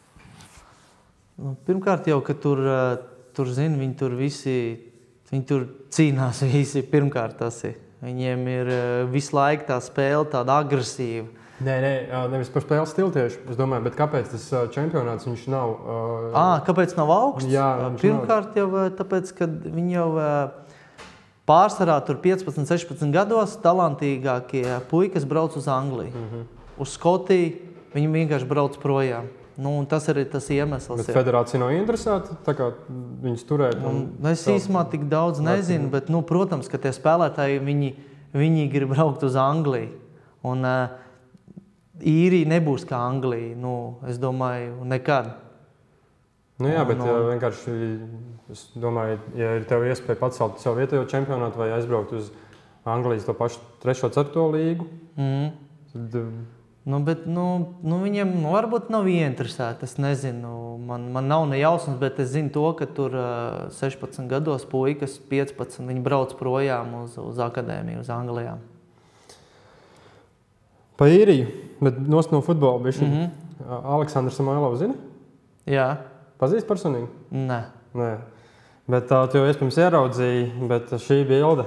Nu, pirmkārt jau, ka tur, tur zini, viņi tur visi, viņi tur cīnās visi, pirmkārt tas ir. Viņiem ir visu laiku tā spēle tāda agresīva. Nē, nē, nevis par spēles stilu tieši, es domāju, bet kāpēc tas čempionāts viņš nav? Uh, à, kāpēc nav augsts? Jā, pirmkārt jau tāpēc, ka viņi jau pārsvarā tur piecpadsmit, sešpadsmit gados talantīgākie puikas brauc uz Angliju. Mm -hmm. Uz Skotiju viņi vienkārši brauc projām. Nu, tas arī tas iemesls. Bet federācija nav interesēta, tā kā viņus turēt? Un un es īsumā tik daudz nezinu, bet, nu, protams, ka tie spēlētāji, viņi, viņi grib braukt uz Angliju. Un uh, Īrija nebūs kā Anglija, nu, es domāju, nekad. Nu jā, bet un, ja vienkārši, es domāju, ja ir tev iespēja pacelt savu vietējo čempionātu vai aizbraukt uz Anglijas to pašu trešo, ceturto līgu, mm. tad... Nu, bet, nu, nu, viņiem nu, varbūt nav ieinteresēti, es nezinu, man, man nav ne jausmas, bet es zinu to, ka tur uh, sešpadsmit gados puikas, piecpadsmit, viņi brauc projām uz, uz akadēmiju, uz Anglijām. Pa īriju, bet nost no futbola bišķi. Mhm. Aleksandrs Samailovs, zini? Jā. Pazīst personīgi? Nē. Nē. Bet uh, tu jau iespējams ieraudzīji, bet šī bilde.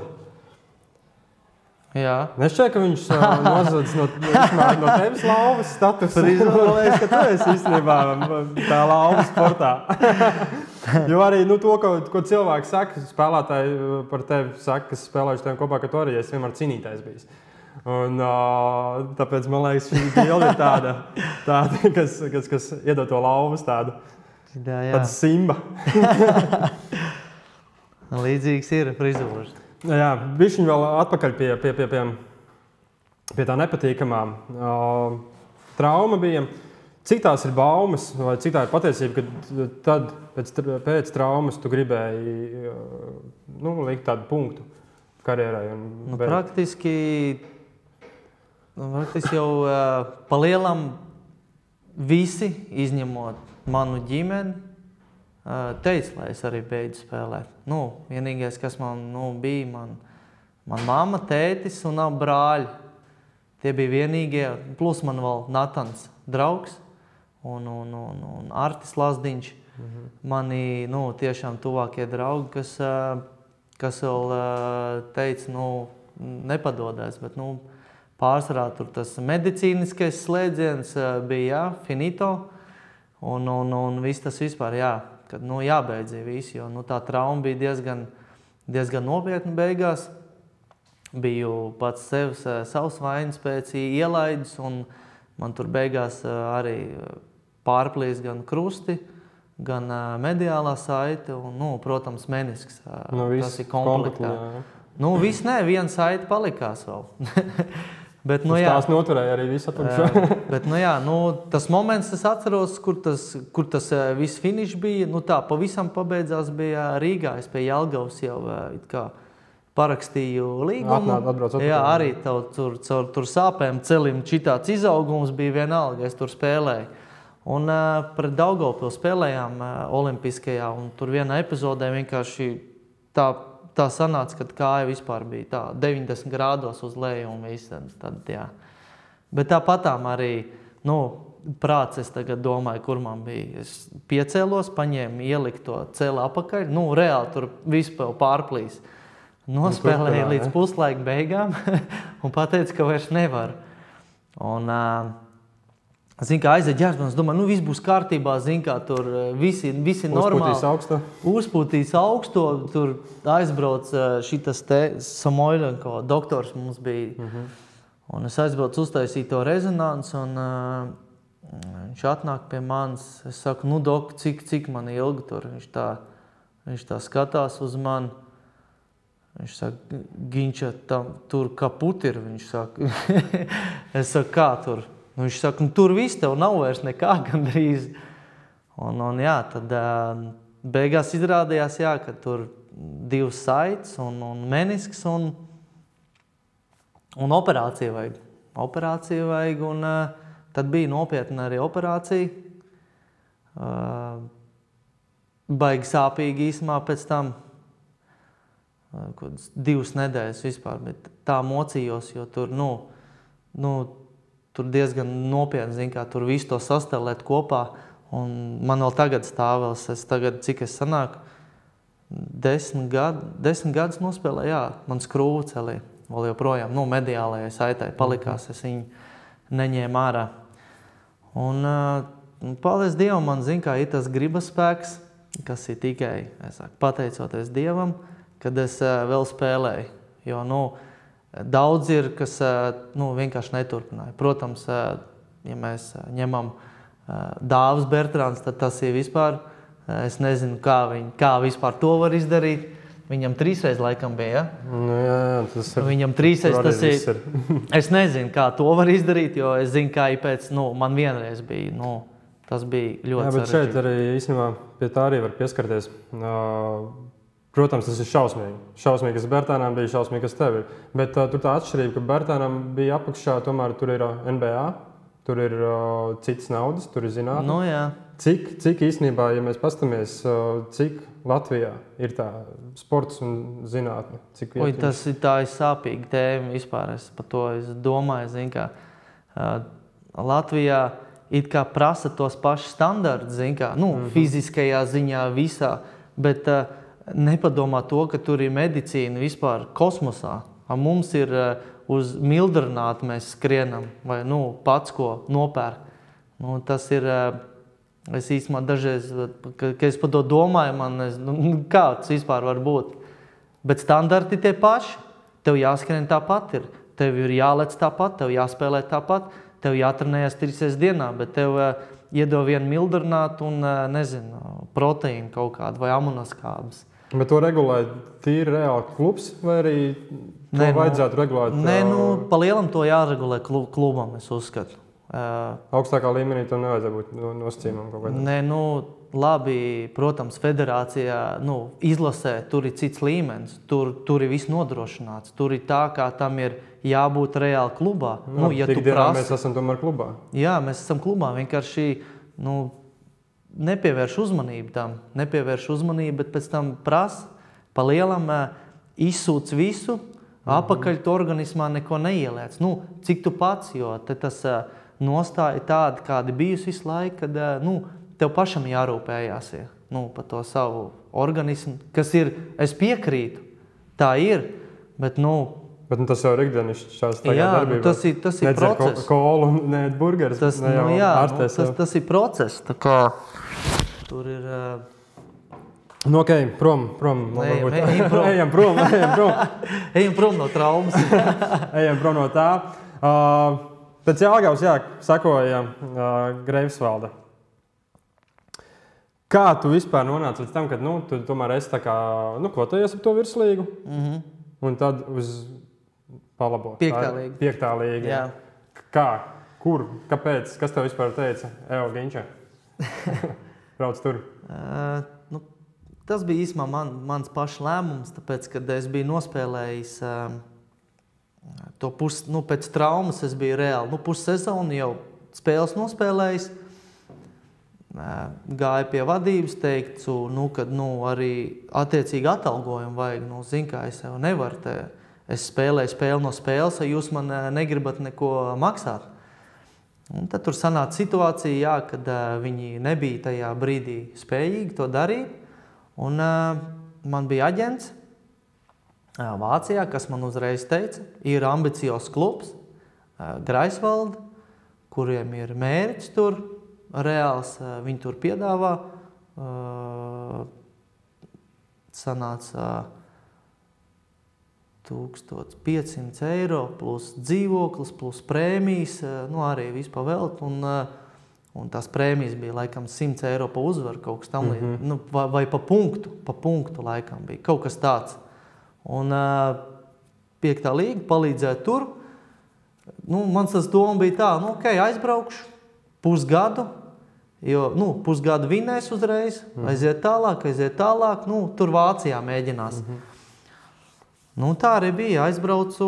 Jā. Nešķiet, ka viņš uh, nozadz no, no tevis lauvas status. Tur izvēlējies, ka tu esi īstenībā tā lauva sportā. Jo arī nu, to, ko, ko cilvēki saka, spēlētāji par tevi saka, kas spēlējuši teviem kopā, ka tu arī esi vienmēr cīnītājs bijis. Un, uh, tāpēc man liekas, šī bilde ir tāda, tāda kas, kas, kas iedod to lauvas tādu. Jā, jā. Tāda simba. Līdzīgs ir frizūras. Jā, bišķiņ vēl atpakaļ pie, pie, pie, pie, pie tā nepatīkamā. Uh, trauma bija. Cik tās ir baumas, vai cik tā ir patiesība, ka tad pēc, pēc traumas tu gribēji uh, nu, likt tādu punktu karjerai? Un nu, praktiski, nu, praktiski jau uh, pa lielam visi, izņemot manu ģimeni, teica, lai es arī beidzu spēlēt. Nu, vienīgais, kas man nu, bija, man, man mamma, tētis un abi brāļi. Tie bija vienīgie, plus man vēl Natans draugs un, un, un, un Artis Lazdiņš. Mhm. Mani nu, tiešām tuvākie draugi, kas, kas vēl teica, nu, nepadodēs, bet nu, pārsvarā tur tas medicīniskais slēdziens bija, jā, finito. Un, un, un viss tas vispār, jā, kad nu, jābeidzī visi, jo nu, tā trauma bija diezgan, diezgan nopietna beigās. Biju pats sevis, savs vainas pēc ielaidis, un man tur beigās arī pārplīs gan krusti, gan mediālā saite, un, nu, protams, menisks. Nu, tas ir komplektā. Nu, viss ne, viena saite palikās vēl. Bet, nu, jā, tās noturēja arī visu apakšā. Bet, nu, jā, nu, tas moments, es atceros, kur tas, kur tas viss finišs bija, nu tā, pavisam pabeidzās bija Rīgā. Es pie Jelgavas jau it kā parakstīju līgumu. Atnāt, atbrauc atpakaļ. Jā, arī tav, tur, tur, tur sāpēm celim šitāds izaugums bija vienalga, es tur spēlēju. Un uh, pret Daugavpili spēlējām uh, olimpiskajā, un tur vienā epizodē vienkārši tā Tā sanāca, kad kāja vispār bija tā deviņdesmit grādos uz leju un viss. Tad, tad, jā. Bet tāpatām arī, nu, prāts es tagad domāju, kur man bija. Es piecēlos, paņēmu, ieliku to celi apakaļ. Nu, reāli tur vispār pārplīs. Nospēlēju līdz puslaika beigām un pateicu, ka vairs nevaru. Un, uh, Zin, kā aiziet ģērbs, es domāju, nu viss būs kārtībā, zin, kā tur visi, visi normāli. Uzpūtīs augsto. Uzpūtīs augsto, tur aizbrauc šitas te Samoilenko, doktors mums bija. Mm-hmm. Un es aizbraucu uztaisīt to rezonanci, un uh, viņš atnāk pie manis. Es saku, nu dok, cik, cik man ilgi tur? Viņš tā, viņš tā skatās uz mani. Viņš saka, Ginča, tam, tur kaput ir, viņš saka. Es saku, kā tur? Viņš saka, nu tur viss tev nav vairs nekā gandrīz. Un, un jā, tad uh, beigās izrādījās, jā, ka tur divas saites un, un menisks un, un operācija vajag. Operācija vajag un uh, tad bija nopietna arī operācija. Uh, baigi sāpīgi īsumā pēc tam. Uh, divas nedēļas vispār, bet tā mocījos, jo tur, nu, nu tur diezgan nopietni, zin, kā tur visu to sastelēt kopā. Un man vēl tagad stāvēls, es tagad, cik es sanāku, desmit, gadu, desmit gadus nospēlēju, jā, man skrūvu celī. Vēl joprojām, nu, mediālajai saitai palikās, es viņu neņēmu ārā. Un, uh, paldies Dievam, man, zin, kā ir tas gribas spēks, kas ir tikai, es saku, pateicoties Dievam, kad es uh, vēl spēlēju. Jo, nu, daudz ir, kas nu, vienkārši neturpināja. Protams, ja mēs ņemam Dāvis Bertrāns, tad tas ir vispār, es nezinu, kā, viņ, kā vispār to var izdarīt. Viņam trīsreiz laikam bija, ja? Nu, jā, jā, tas ir. Viņam trīsreiz tas ir. ir. Es nezinu, kā to var izdarīt, jo es zinu, kā pēc, nu, man vienreiz bija, nu, tas bija ļoti jā, bet sarežģīti. šeit arī īstenībā pie tā arī var pieskarties. Uh, Protams, tas ir šausmīgi. Šausmīgi, kas Bertānam bija, šausmīgi, kas tev ir. Bet uh, tur tā atšķirība, ka Bertānam bija apakšā, tomēr tur ir uh, N B A, tur ir uh, citas naudas, tur ir zinātne. Nu, jā. Cik, cik īstenībā, ja mēs pastamies, uh, cik Latvijā ir tā sports un zinātne? Cik Oi, tas ir tā ir sāpīga tēma vispār. Es par to es domāju, zin, kā. Latvijā it kā prasa tos pašus standartus, zin kā, nu, mm-hmm. fiziskajā ziņā visā, bet uh, nepadomā to, ka tur ir medicīna vispār kosmosā. A mums ir uh, uz mildrinātu mēs skrienam, vai nu, pats ko nopērk. Nu, tas ir, uh, es īstenībā dažreiz, ka, ka es par to domāju, man, es, nu, kā tas vispār var būt. Bet standarti tie paši, tev jāskrien tāpat ir, tev ir jālec tāpat, tev jāspēlē tāpat, tev jātrenējas trīs dienā, bet tev uh, iedod vienu mildrinātu un, uh, nezinu, proteīnu kaut kādu vai aminoskābes. Bet to regulē tīri reāli klubs vai arī to nē, vajadzētu nu, regulēt? Nē, nu, pa lielam to jāregulē klubam, es uzskatu. Uh, Augstākā līmenī to nevajadzētu būt nosacījumam kaut kādā? Nē, nu, labi, protams, federācijā, nu, izlasē, tur ir cits līmenis, tur, tur ir viss nodrošināts, tur ir tā, kā tam ir jābūt reāli klubā. Nu, nu, ja tik tu dienā prasi, mēs esam tomēr klubā. Jā, mēs esam klubā, vienkārši, nu, nepievērš uzmanību tam, nepievērš uzmanību, bet pēc tam prasa, pa lielam izsūc visu, mm-hmm. apakaļ tu organismā neko neieliec. Nu, cik tu pats, jo te tas nostāja tāda, kāda bijusi visu laiku, kad, nu, tev pašam jārūpējās ir, nu, par to savu organismu, kas ir, es piekrītu, tā ir, bet, nu, Bet nu, tas jau ir ikdienišķās tagad jā, darbībā. Nu, tas ir, tas ir process. Kolu un neēd burgeris. Tas, ne jau nu, jā, nu, ārstēs tas, tas ir process. Tā kā tur ir... Uh... Nu, ok, prom, prom. Ejam, ejam prom. ejam prom, ejam prom. ejam prom no traumas. ejam prom no tā. Uh, pēc Jelgavas, jā, sakoja uh, Greifsvalde. Kā tu vispār nonāci līdz tam, kad, nu, tu tomēr esi tā kā, nu, kvotojies ap to virslīgu? Mhm. Un tad uz... Palabo. Piektā līga. Piektā līga. Jā. Kā? Kur? Kāpēc? Kas tev vispār teica? Evo, Ginča. Brauc tur. Uh, nu, tas bija īsumā man, mans pašs lēmums, tāpēc, kad es biju nospēlējis uh, to pus, nu, pēc traumas es biju reāli, nu, pussezonu jau spēles nospēlējis. Uh, gāju pie vadības, teiktu, nu, kad, nu, arī attiecīgi atalgojumu vajag, nu, zin, kā es jau nevaru te. Es spēlēju spēli no spēles, ja jūs man negribat neko maksāt. Un tad tur sanāca situācija, jā, kad uh, viņi nebija tajā brīdī spējīgi to darīt. Un uh, man bija aģents uh, Vācijā, kas man uzreiz teica, ir ambiciozs klubs, uh, Greifsvalde, kuriem ir mērķis tur reāls, uh, viņi tur piedāvā. Uh, sanāca... Uh, tūkstoš piecsimt eiro plus dzīvoklis, plus prēmijas, nu arī vispār velt, un, un tās prēmijas bija laikam simts eiro pa uzvaru, kaut kas tam līdz, mm-hmm. nu, vai, vai pa punktu, pa punktu laikam bija, kaut kas tāds. Un piektā līga palīdzēja tur, nu, mans tas doma bija tā, nu, ok, aizbraukšu pusgadu, jo, nu, pusgadu vinēs uzreiz, mm-hmm. aiziet tālāk, aiziet tālāk, nu, tur Vācijā mēģinās. Mm-hmm. Nu, tā arī bija. Aizbraucu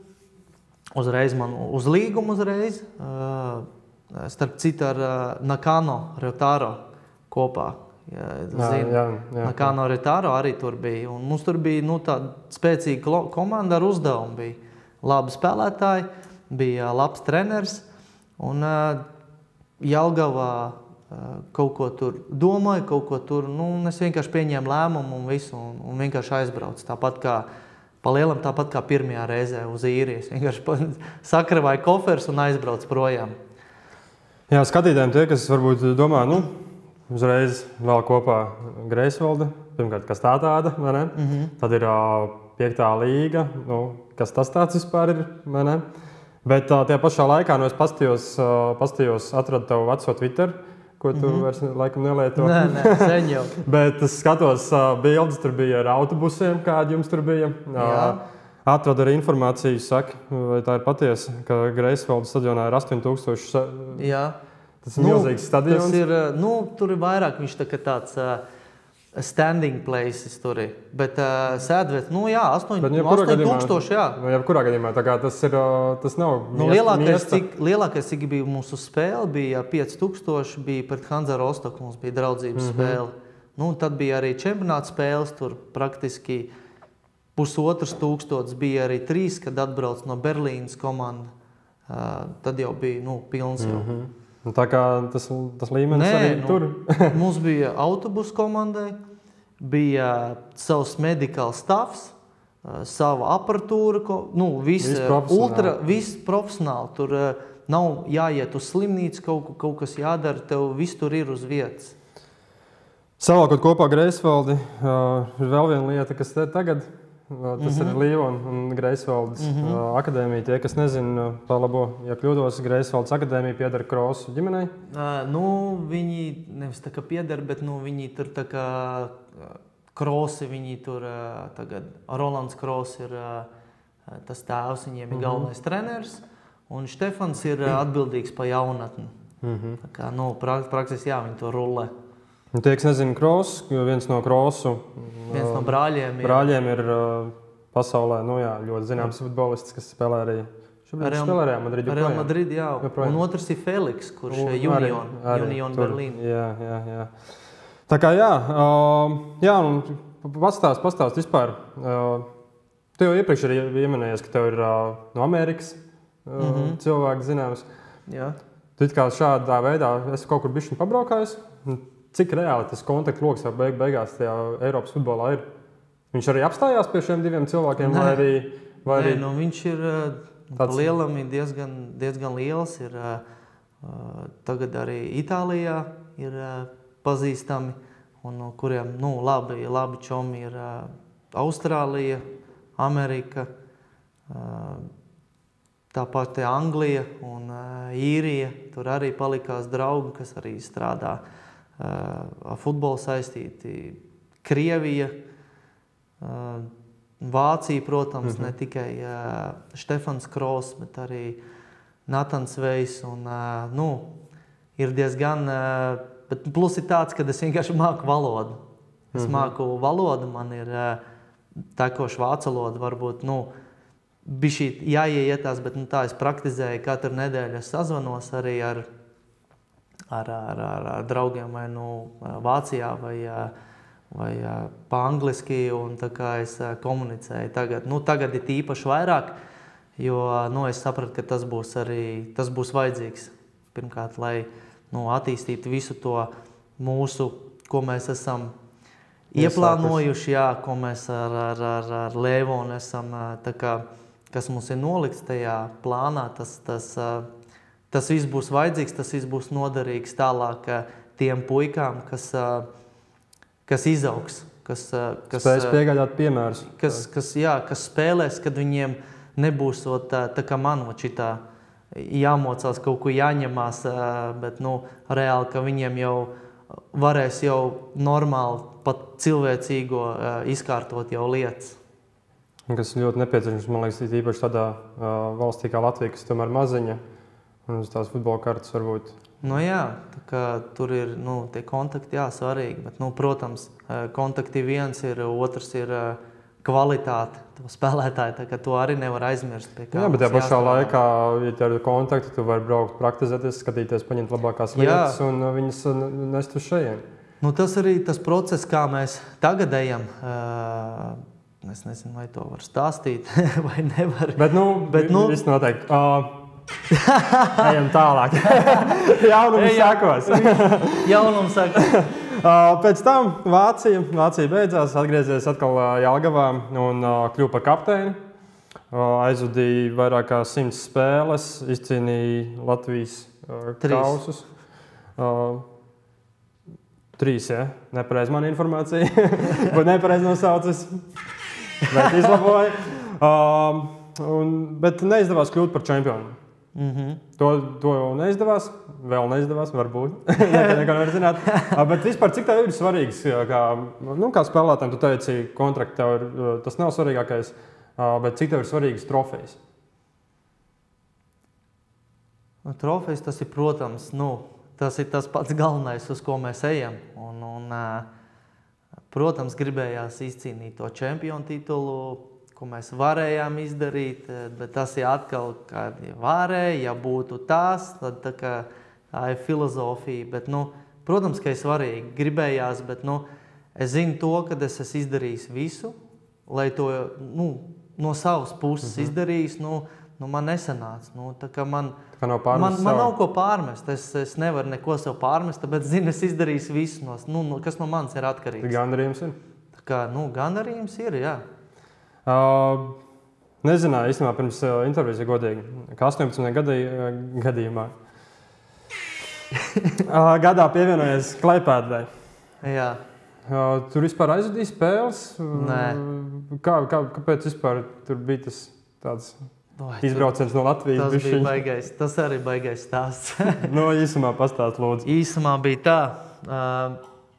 uzreiz man uz līgumu uzreiz. Uh, starp citu ar uh, Nakano Ryotaro kopā. Ja, zinu, jā, jā, Nakano Ryotaro arī tur bija. Un mums tur bija nu, tāda spēcīga komanda ar uzdevumu. Bija labi spēlētāji, bija labs treneris. Un uh, Jelgavā uh, kaut ko tur domāju, kaut ko tur. Nu, es vienkārši pieņēmu lēmumu un visu. Un, un vienkārši aizbraucu. Tāpat kā Palielam tāpat kā pirmajā reizē uz īrijas. Vienkārši sakravāju koferus un aizbraucu projām. Jā, skatītājiem tie, kas varbūt domā, nu, uzreiz vēl kopā Greifsvalde, pirmkārt, kas tā tāda, vai ne? Mm-hmm. Tad ir uh, piektā līga, nu, kas tas tāds vispār ir, vai ne? Bet uh, tajā pašā laikā, nu, es pastījos, uh, pastījos atradu tavu veco Twitter, ko tu mm-hmm. vairs laikam nelieto. Nē, nē, sen jau. Bet es skatos uh, bildes, tur bija ar autobusiem, kādi jums tur bija. Uh, atradu arī informāciju, saka, vai tā ir patiesa, ka Greifsvaldes stadionā ir astoņi tūkstoši. Jā. Tas ir nu, milzīgs stadions. Tas ir, nu, tur ir vairāk, viņš tā kā tāds uh, standing places tur ir. Bet uh, sēdviet, nu jā, astoņi tūkstoši, jā. Nu, jebkurā gadījumā, tā kā tas ir, tas nav nu, miesta. Lielākais, cik, lielākais, cik bija mūsu spēle, bija pieci tūkstoši, bija pret Hansa Rostoku, mums bija draudzības mm-hmm. spēle. Nu, tad bija arī čempionāta spēles, tur praktiski pusotrs tūkstots bija arī trīs, kad atbrauc no Berlīnas komanda. tad jau bija nu, pilns jau. Mm-hmm. Tā kā tas, tas līmenis Nē, arī nu, tur? Mums bija autobusu komandai, bija savs medical staffs, sava aparatūra, nu, viss ultra, viss profesionāli. Tur nav jāiet uz slimnīcu, kaut, kaut kas jādara, tev viss tur ir uz vietas. Savalkot kopā Greifsvaldi, uh, ir vēl viena lieta, kas te tagad, uh, tas mm-hmm. ir Līvona un Greifsvaldes mm-hmm. uh, akadēmija. Tie, kas nezina, palabo, ja kļūdos, Greifsvaldes akadēmija pieder Krosu ģimenei? Uh, nu, viņi nevis tā kā pieder, bet nu, viņi tur tā kā uh, Krosi, viņi tur uh, tagad, Rolands Kros ir uh, tas tēvs, viņiem ir mm-hmm. galvenais treneris, un Štefans ir uh, atbildīgs pa jaunatni. Mm-hmm. Tā kā, nu, praksis, jā, viņi to rullē. Un tie, kas nezina Krosu, viens no Krosu viens no brāļiem ir, brāļiem ir uh, pasaulē nu, jā, ļoti zināms futbolists, kas spēlē arī šobrīd spēlē Real Madrid. Real Madrid, jā. Un otrs ir Feliks, kurš ir Union, Union Berlīn. Jā, jā, jā. Tā kā jā, uh, jā un pastāst, pastāst vispār. Uh, tu jau iepriekš arī ieminējies, ka tev ir uh, no Amerikas uh, mm-hmm. cilvēki zināms. Jā. Tu it kā šādā veidā esi kaut kur bišķiņ pabraukājis. Cik reāli tas kontaktu loks jau beig, beigās tajā Eiropas futbolā ir? Viņš arī apstājās pie šiem diviem cilvēkiem? Nē, vai arī, vai Nē arī... nu, viņš ir tāds... lielam ir diezgan, diezgan liels. Ir, uh, tagad arī Itālijā ir uh, pazīstami, un no kuriem nu, labi, labi čomi ir uh, Austrālija, Amerika, uh, tāpat Anglija un uh, Īrija. Tur arī palikās draugi, kas arī strādā ar futbolu saistīti. Krievija, Vācija, protams, mm-hmm. ne tikai Štefans Kros, bet arī Natans Vejs. Un, nu, ir diezgan, bet plus ir tāds, ka es vienkārši māku valodu. Es mm-hmm. māku valodu, man ir tekoša vācu valoda, varbūt, nu, bišķi jāieietās, bet nu, tā es praktizēju katru nedēļu. Es sazvanos arī ar Ar, ar, ar, ar draugiem vai nu Vācijā vai, vai pa angliski, un tā kā es komunicēju tagad. Nu, tagad ir īpaši vairāk, jo nu, es sapratu, ka tas būs arī tas būs vajadzīgs. Pirmkārt, lai nu, attīstītu visu to mūsu, ko mēs esam ieplānojuši, jā, ko mēs ar, ar, ar, ar Lēvonu esam, tā kā, kas mums ir nolikts tajā plānā, tas, tas Tas viss būs vajadzīgs, tas viss būs noderīgs tālāk tiem puikām, kas, kas izaugs. Kas, kas, Spējas piegādāt piemērus. Kas, kas, jā, kas spēlēs, kad viņiem nebūs tā, tā kā man šitā jāmocās, kaut ko jāņemās, bet nu, reāli, ka viņiem jau varēs jau normāli, pat cilvēcīgo izkārtot jau lietas. Kas ļoti nepieciešams, man liekas, īpaši tādā valstī kā Latvija, kas tomēr maziņa. Un uz tās futbola kartas varbūt. Nu jā, tā kā tur ir nu, tie kontakti jā, svarīgi, bet, nu, protams, kontakti viens ir, otrs ir kvalitāte, to spēlētāji, tā kā to arī nevar aizmirst. Pie kā jā, bet tajā pašā laikā, ja tev ir kontakti, tu vari braukt, praktizēties, skatīties, paņemt labākās lietas jā. Un viņas nest uz šejien. Nu, tas arī tas process, kā mēs tagad ejam, uh, es nezinu, vai to var stāstīt, vai nevar. Bet, nu, bet, nu viss noteikti. Uh, Ejam tālāk. Jaunums sākos. Jaunums sākos. Pēc tam Vācija, Vācija beidzās, atgriezies atkal Jelgavā un kļuva par kapteini. Aizvadīja vairāk kā simts spēles, izcīnīja Latvijas kausus. Trīs, ja? Nepareiz man informācija. Vai nepareiz nosaucis. Bet izlaboja. Un, bet neizdevās kļūt par čempionu. Mm-hmm. To, to neizdevās, vēl neizdevās, varbūt. Nekā nevar zināt. Bet vispār, cik tev ir svarīgs, kā, nu, kā spēlētājiem, tu teici, kontrakti tev ir, tas nav svarīgākais, bet cik tev ir svarīgas trofejas? Nu, trofejas tas ir, protams, nu, tas ir tas pats galvenais, uz ko mēs ejam. Un, un, protams, gribējās izcīnīt to čempionu titulu, ko mēs varējām izdarīt, bet tas ir atkal, kā ja varēja, ja būtu tās, tad tā, kā, tā ir filozofija. Bet, nu, protams, ka ir svarīgi, gribējās, bet nu, es zinu to, ka es esmu izdarījis visu, lai to nu, no savas puses mm-hmm. izdarījis. Nu, nu, man nesanāca. Nu, tā kā man, tā kā nav man, man nav ko pārmest. Es, es nevaru neko sev pārmest, tāpēc, zinu, es izdarīšu visu, no, nu, no, kas no manis ir atkarīgs. Gandarījums ir? Tā kā, nu, gandarījums ir, jā. Uh, nezināju, īstenībā, pirms uh, intervijas, ja godīgi, ka astoņpadsmitajā gadī, uh, gadījumā uh, gadā pievienojies Klaipēdai. Jā. Uh, tur vispār aizvadīja spēles? Nē. Kā, kā, kāpēc vispār tur bija tas tāds Oi, izbrauciens no Latvijas? Tas, bija baigais, tas arī baigais stāsts. No īsumā pastāst, lūdzu. Īsumā bija tā, uh,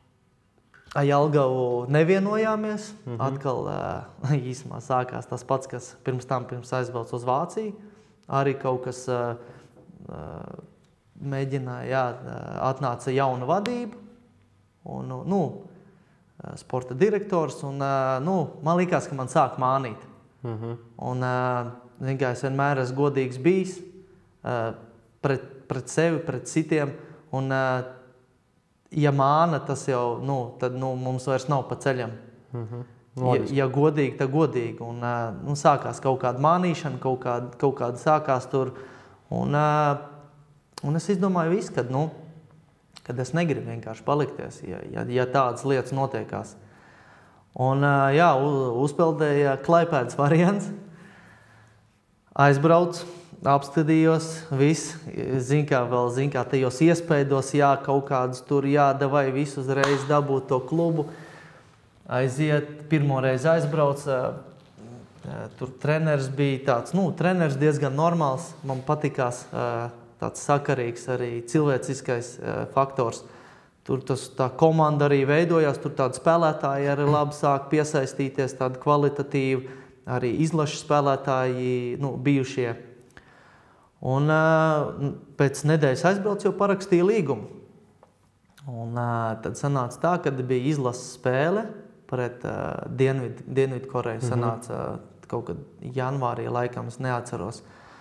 ar Jelgavu nevienojāmies. Mm-hmm. Atkal uh, īsumā sākās tas pats, kas pirms tam, pirms aizbraucu uz Vāciju. Arī kaut kas uh, uh, mēģināja, jā, atnāca jauna vadība. Un, nu, sporta direktors, un nu, man likās, ka man sāk mānīt. Uh-huh. Un, es vienmēr esmu godīgs bijis pret, pret sevi, pret citiem, un ja māna, tas jau, nu, tad nu, mums vairs nav pa ceļam. Uh-huh. Ja, ja godīgi, tad godīgi. Un, nu, sākās kaut kāda mānīšana, kaut kāda, kaut kāda sākās tur, un, un es izdomāju visu, kad, nu, kad es negribu vienkārši palikties, ja, ja, ja tādas lietas notiekās. Un, jā, uzpeldēja Klaipēdas variants, aizbrauc, apstādījos, viss, zin kā vēl, zin kā tajos iespēdos, jā, kaut kādus tur, jā, davai visu uzreiz dabūt to klubu, aiziet, pirmo reizi aizbrauc, tur treneris bija tāds, nu, treneris diezgan normāls, man patikās, tāds sakarīgs arī cilvēciskais uh, faktors. Tur tas, tā komanda arī veidojās, tur tādi spēlētāji arī labi sāk piesaistīties, tādi kvalitatīvi, arī izlašu spēlētāji, nu, bijušie. Un uh, pēc nedēļas aizbrauc jau parakstīja līgumu. Un uh, tad sanāca tā, kad bija izlases spēle pret uh, Dienvidu, Dienvidu Koreju, sanāca uh, kaut kad janvārī laikam, es neatceros.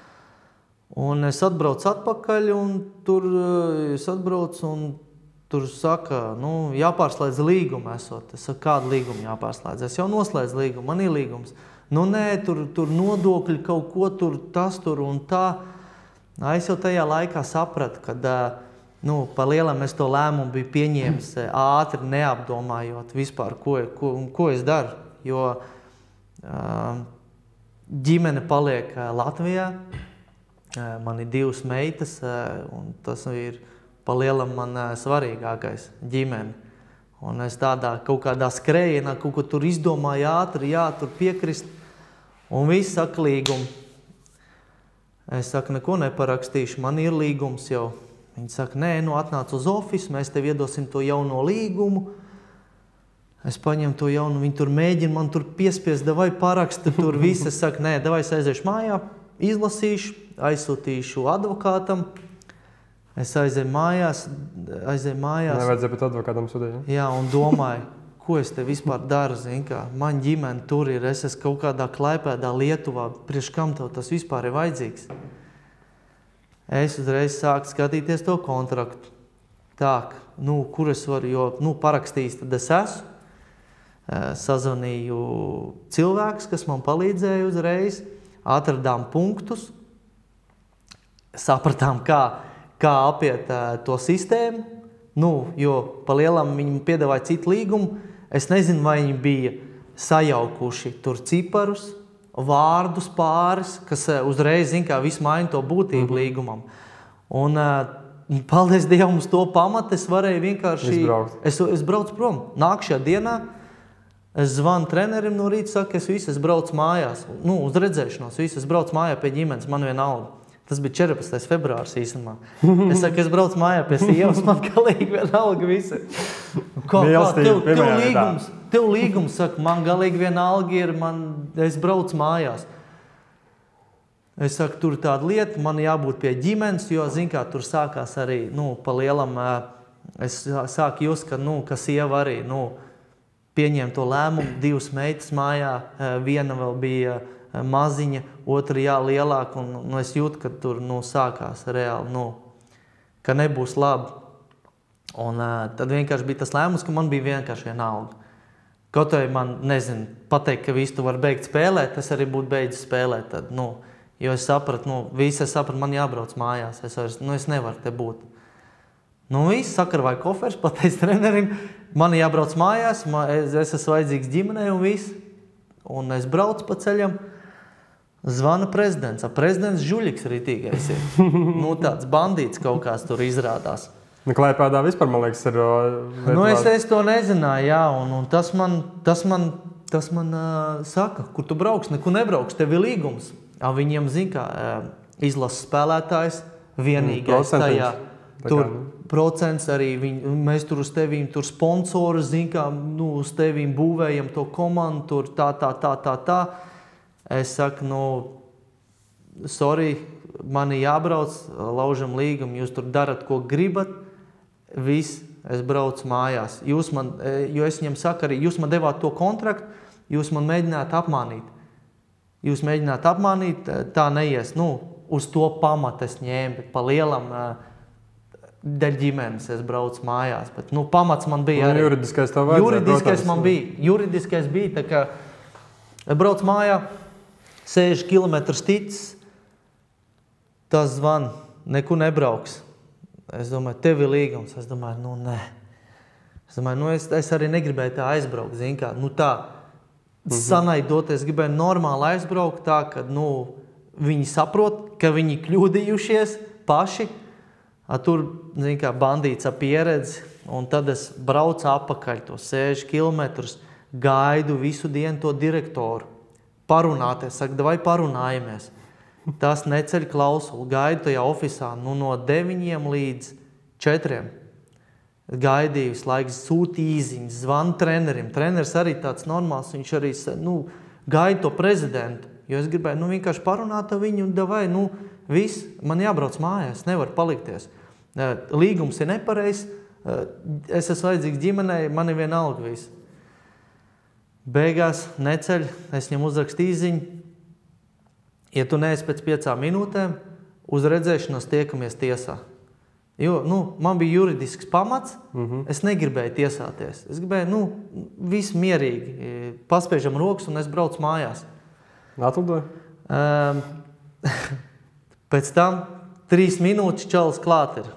Un es atbraucu atpakaļ, un tur es atbraucu, un tur saka, nu, jāpārslēdz līgumu esot. Es saku, kādu līgumu jāpārslēdz? Es jau noslēdzu līgumu, man ir līgums. Nu, nē, tur, tur nodokļi kaut ko, tur tas, tur un tā. Es jau tajā laikā sapratu, kad, nu, pa lielam es to lēmumu biju pieņēmis ātri, neapdomājot vispār, ko, ko, ko es daru. Jo uh, ģimene paliek Latvijā. Man ir divas meitas, un tas ir pa lielam man svarīgākais ģimene. Un es tādā kaut kādā skrējienā kaut ko tur izdomāju ātri, jā, tur piekrist. Un viss saka līgumu. Es saku, neko neparakstīšu, man ir līgums jau. Viņi saka, nē, nu atnāc uz ofisu, mēs tev iedosim to jauno līgumu. Es paņemu to jaunu, viņi tur mēģina man tur piespiest, davai paraksti tur viss. Es saku, nē, davai es aiziešu mājā, izlasīšu, aizsūtīšu advokātam. Es aizēju mājās, aizēju mājās. Nevajadzēja pat advokātam sūtīt, ja? Jā, un domāju, ko es te vispār daru, zin kā. Man ģimene tur ir, es esmu kaut kādā Klaipēdā, Lietuvā, priekš kam tev tas vispār ir vajadzīgs. Es uzreiz sāku skatīties to kontraktu. Tā, nu, kur es varu, jo, nu, parakstījis tad es esmu. Sazvanīju cilvēkus, kas man palīdzēja uzreiz. Atradām punktus, sapratām, kā, kā apiet uh, to sistēmu, nu, jo pa lielam viņi piedāvāja citu līgumu. Es nezinu, vai viņi bija sajaukuši tur ciparus, vārdus pāris, kas uh, uzreiz, zin kā, visu maina to būtību mm-hmm. līgumam. Un, uh, paldies Dievam, uz to pamatu es varēju vienkārši... Izbraukt. Es, es braucu prom. Nākšajā dienā es zvanu trenerim no rīta, saku, es visu, es braucu mājās. Nu, uz redzēšanos visu, es braucu mājā pie ģimenes, man vienalga. Tas bija četrpadsmitais februārs īstenībā. Es saku, es braucu mājā pie sievas, man galīgi vienalga visu. Kā, kā, tev, tev līgums, tev līgums, saka, man galīgi vienalga ir, man, es braucu mājās. Es saku, tur ir tāda lieta, man jābūt pie ģimenes, jo, zin kā, tur sākās arī, nu, pa lielam, es sāku just, ka, nu, ka sieva arī, nu, pieņēma to lēmumu, divas meitas mājā, viena vēl bija maziņa, otra jā, lielāka, un nu, es jūtu, ka tur nu, sākās reāli, nu, ka nebūs labi. Un uh, tad vienkārši bija tas lēmums, ka man bija vienkārši vienalga. Kaut vai man, nezinu, pateikt, ka visu tu var beigt spēlēt, es arī būtu beidzis spēlēt. Tad, nu, Jo es sapratu, nu, visi es sapratu, man jābrauc mājās. Es vairs, nu, es nevaru te būt. Nu, viss sakarvāja koferis, pateicu trenerim, man jābrauc mājās, man, es, es esmu vajadzīgs ģimenei un viss. Un es braucu pa ceļam, zvana prezidents. A prezidents Žuļiks ritīgais ir. Nu, tāds bandīts kaut kāds tur izrādās. Nu, Klaipēdā vispār, man liekas, ir... Lietuvā... Nu, es, es to nezināju, jā, un, un tas man, tas man, tas man uh, saka, kur tu brauks, nekur nebrauks, tev ir līgums. A, viņiem, zin kā, uh, izlases spēlētājs, vienīgais mm, tajā, tur kā, procents arī, viņ, mēs tur uz tevīm, tur sponsori, zin kā, nu, uz tevīm būvējam to komandu, tur tā, tā, tā, tā, tā. Es saku, nu, sorry, mani jābrauc, laužam līgumu, jūs tur darat, ko gribat, viss, es braucu mājās. Jūs man, jo es viņam saku arī, jūs man devāt to kontraktu, jūs man mēģināt apmānīt. Jūs mēģināt apmānīt, tā neies, nu, uz to pamatu es ņēmu, bet pa lielam daļ ģimenes es braucu mājās, bet, nu, pamats man bija arī. Juridiskais tev vajadzēja, Juridiskais protams. man bija, juridiskais bija, tā kā brauc mājā, sēž kilometrus ticis, tas zvan, neku nebrauks. Es domāju, tev ir līgums, es domāju, nu, nē. Es domāju, nu, es, es arī negribēju tā aizbraukt, zin kā, nu, tā, mm-hmm. sanaidoties, gribēju normāli aizbraukt tā, ka, nu, viņi saprot, ka viņi kļūdījušies paši, a tur, zin kā, bandīts ap pieredzi, un tad es braucu apakaļ to sēžu kilometrus, gaidu visu dienu to direktoru, parunāties, saka, davai parunājamies. Tas neceļ klausuli, gaidu tajā ofisā, nu, no deviņiem līdz četriem. Gaidīju visu laiku, sūti īziņas, zvanu trenerim. Treneris arī tāds normāls, viņš arī, nu, gaida to prezidentu. Jo es gribēju, nu, vienkārši parunāt ar viņu un davai, nu, viss, man jābrauc mājās, nevar palikties. Līgums ir nepareizs, es esmu vajadzīgs ģimenei, man ir vienalga viss. Beigās neceļ, es viņam uzrakstu īziņu. Ja tu neesi pēc piecām minūtēm, uz redzēšanos tiekamies tiesā. Jo, nu, man bija juridisks pamats, mm-hmm. es negribēju tiesāties. Es gribēju, nu, visu mierīgi, paspēžam rokas un es braucu mājās. Atlidoju? Um, pēc tam trīs minūtes čalis klāt ir.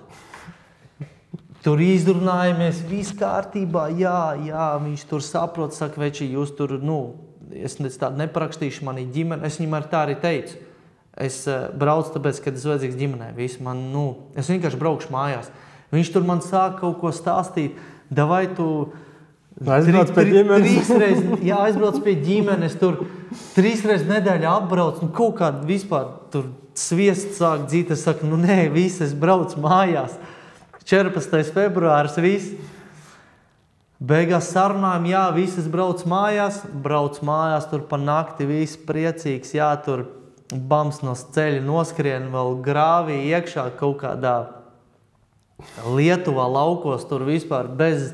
Tur izrunājamies, viss kārtībā, jā, jā, viņš tur saprot, saka, veči, jūs tur, nu, es tādu neparakstīšu mani ģimeni, es viņam ar tā arī teicu. Es uh, braucu tāpēc, kad es vajadzīgs ģimenei, visu man, nu, es vienkārši braukšu mājās. Viņš tur man sāk kaut ko stāstīt, davai tu... Aizbrauc pie ģimenes. Trīsreiz, jā, aizbrauc pie ģimenes, tur trīsreiz nedēļā apbrauc, nu, kaut kādu vispār tur sviests sāk dzīt, es saku, nu, nē, viss, es braucu mājās. četrpadsmitais februāris, viss. Beigās sarunājam, jā, viss, es braucu mājās, braucu mājās, tur pa nakti, viss priecīgs, jā, tur bams no ceļa noskrien, vēl grāvī iekšā kaut kādā Lietuvā laukos, tur vispār bez,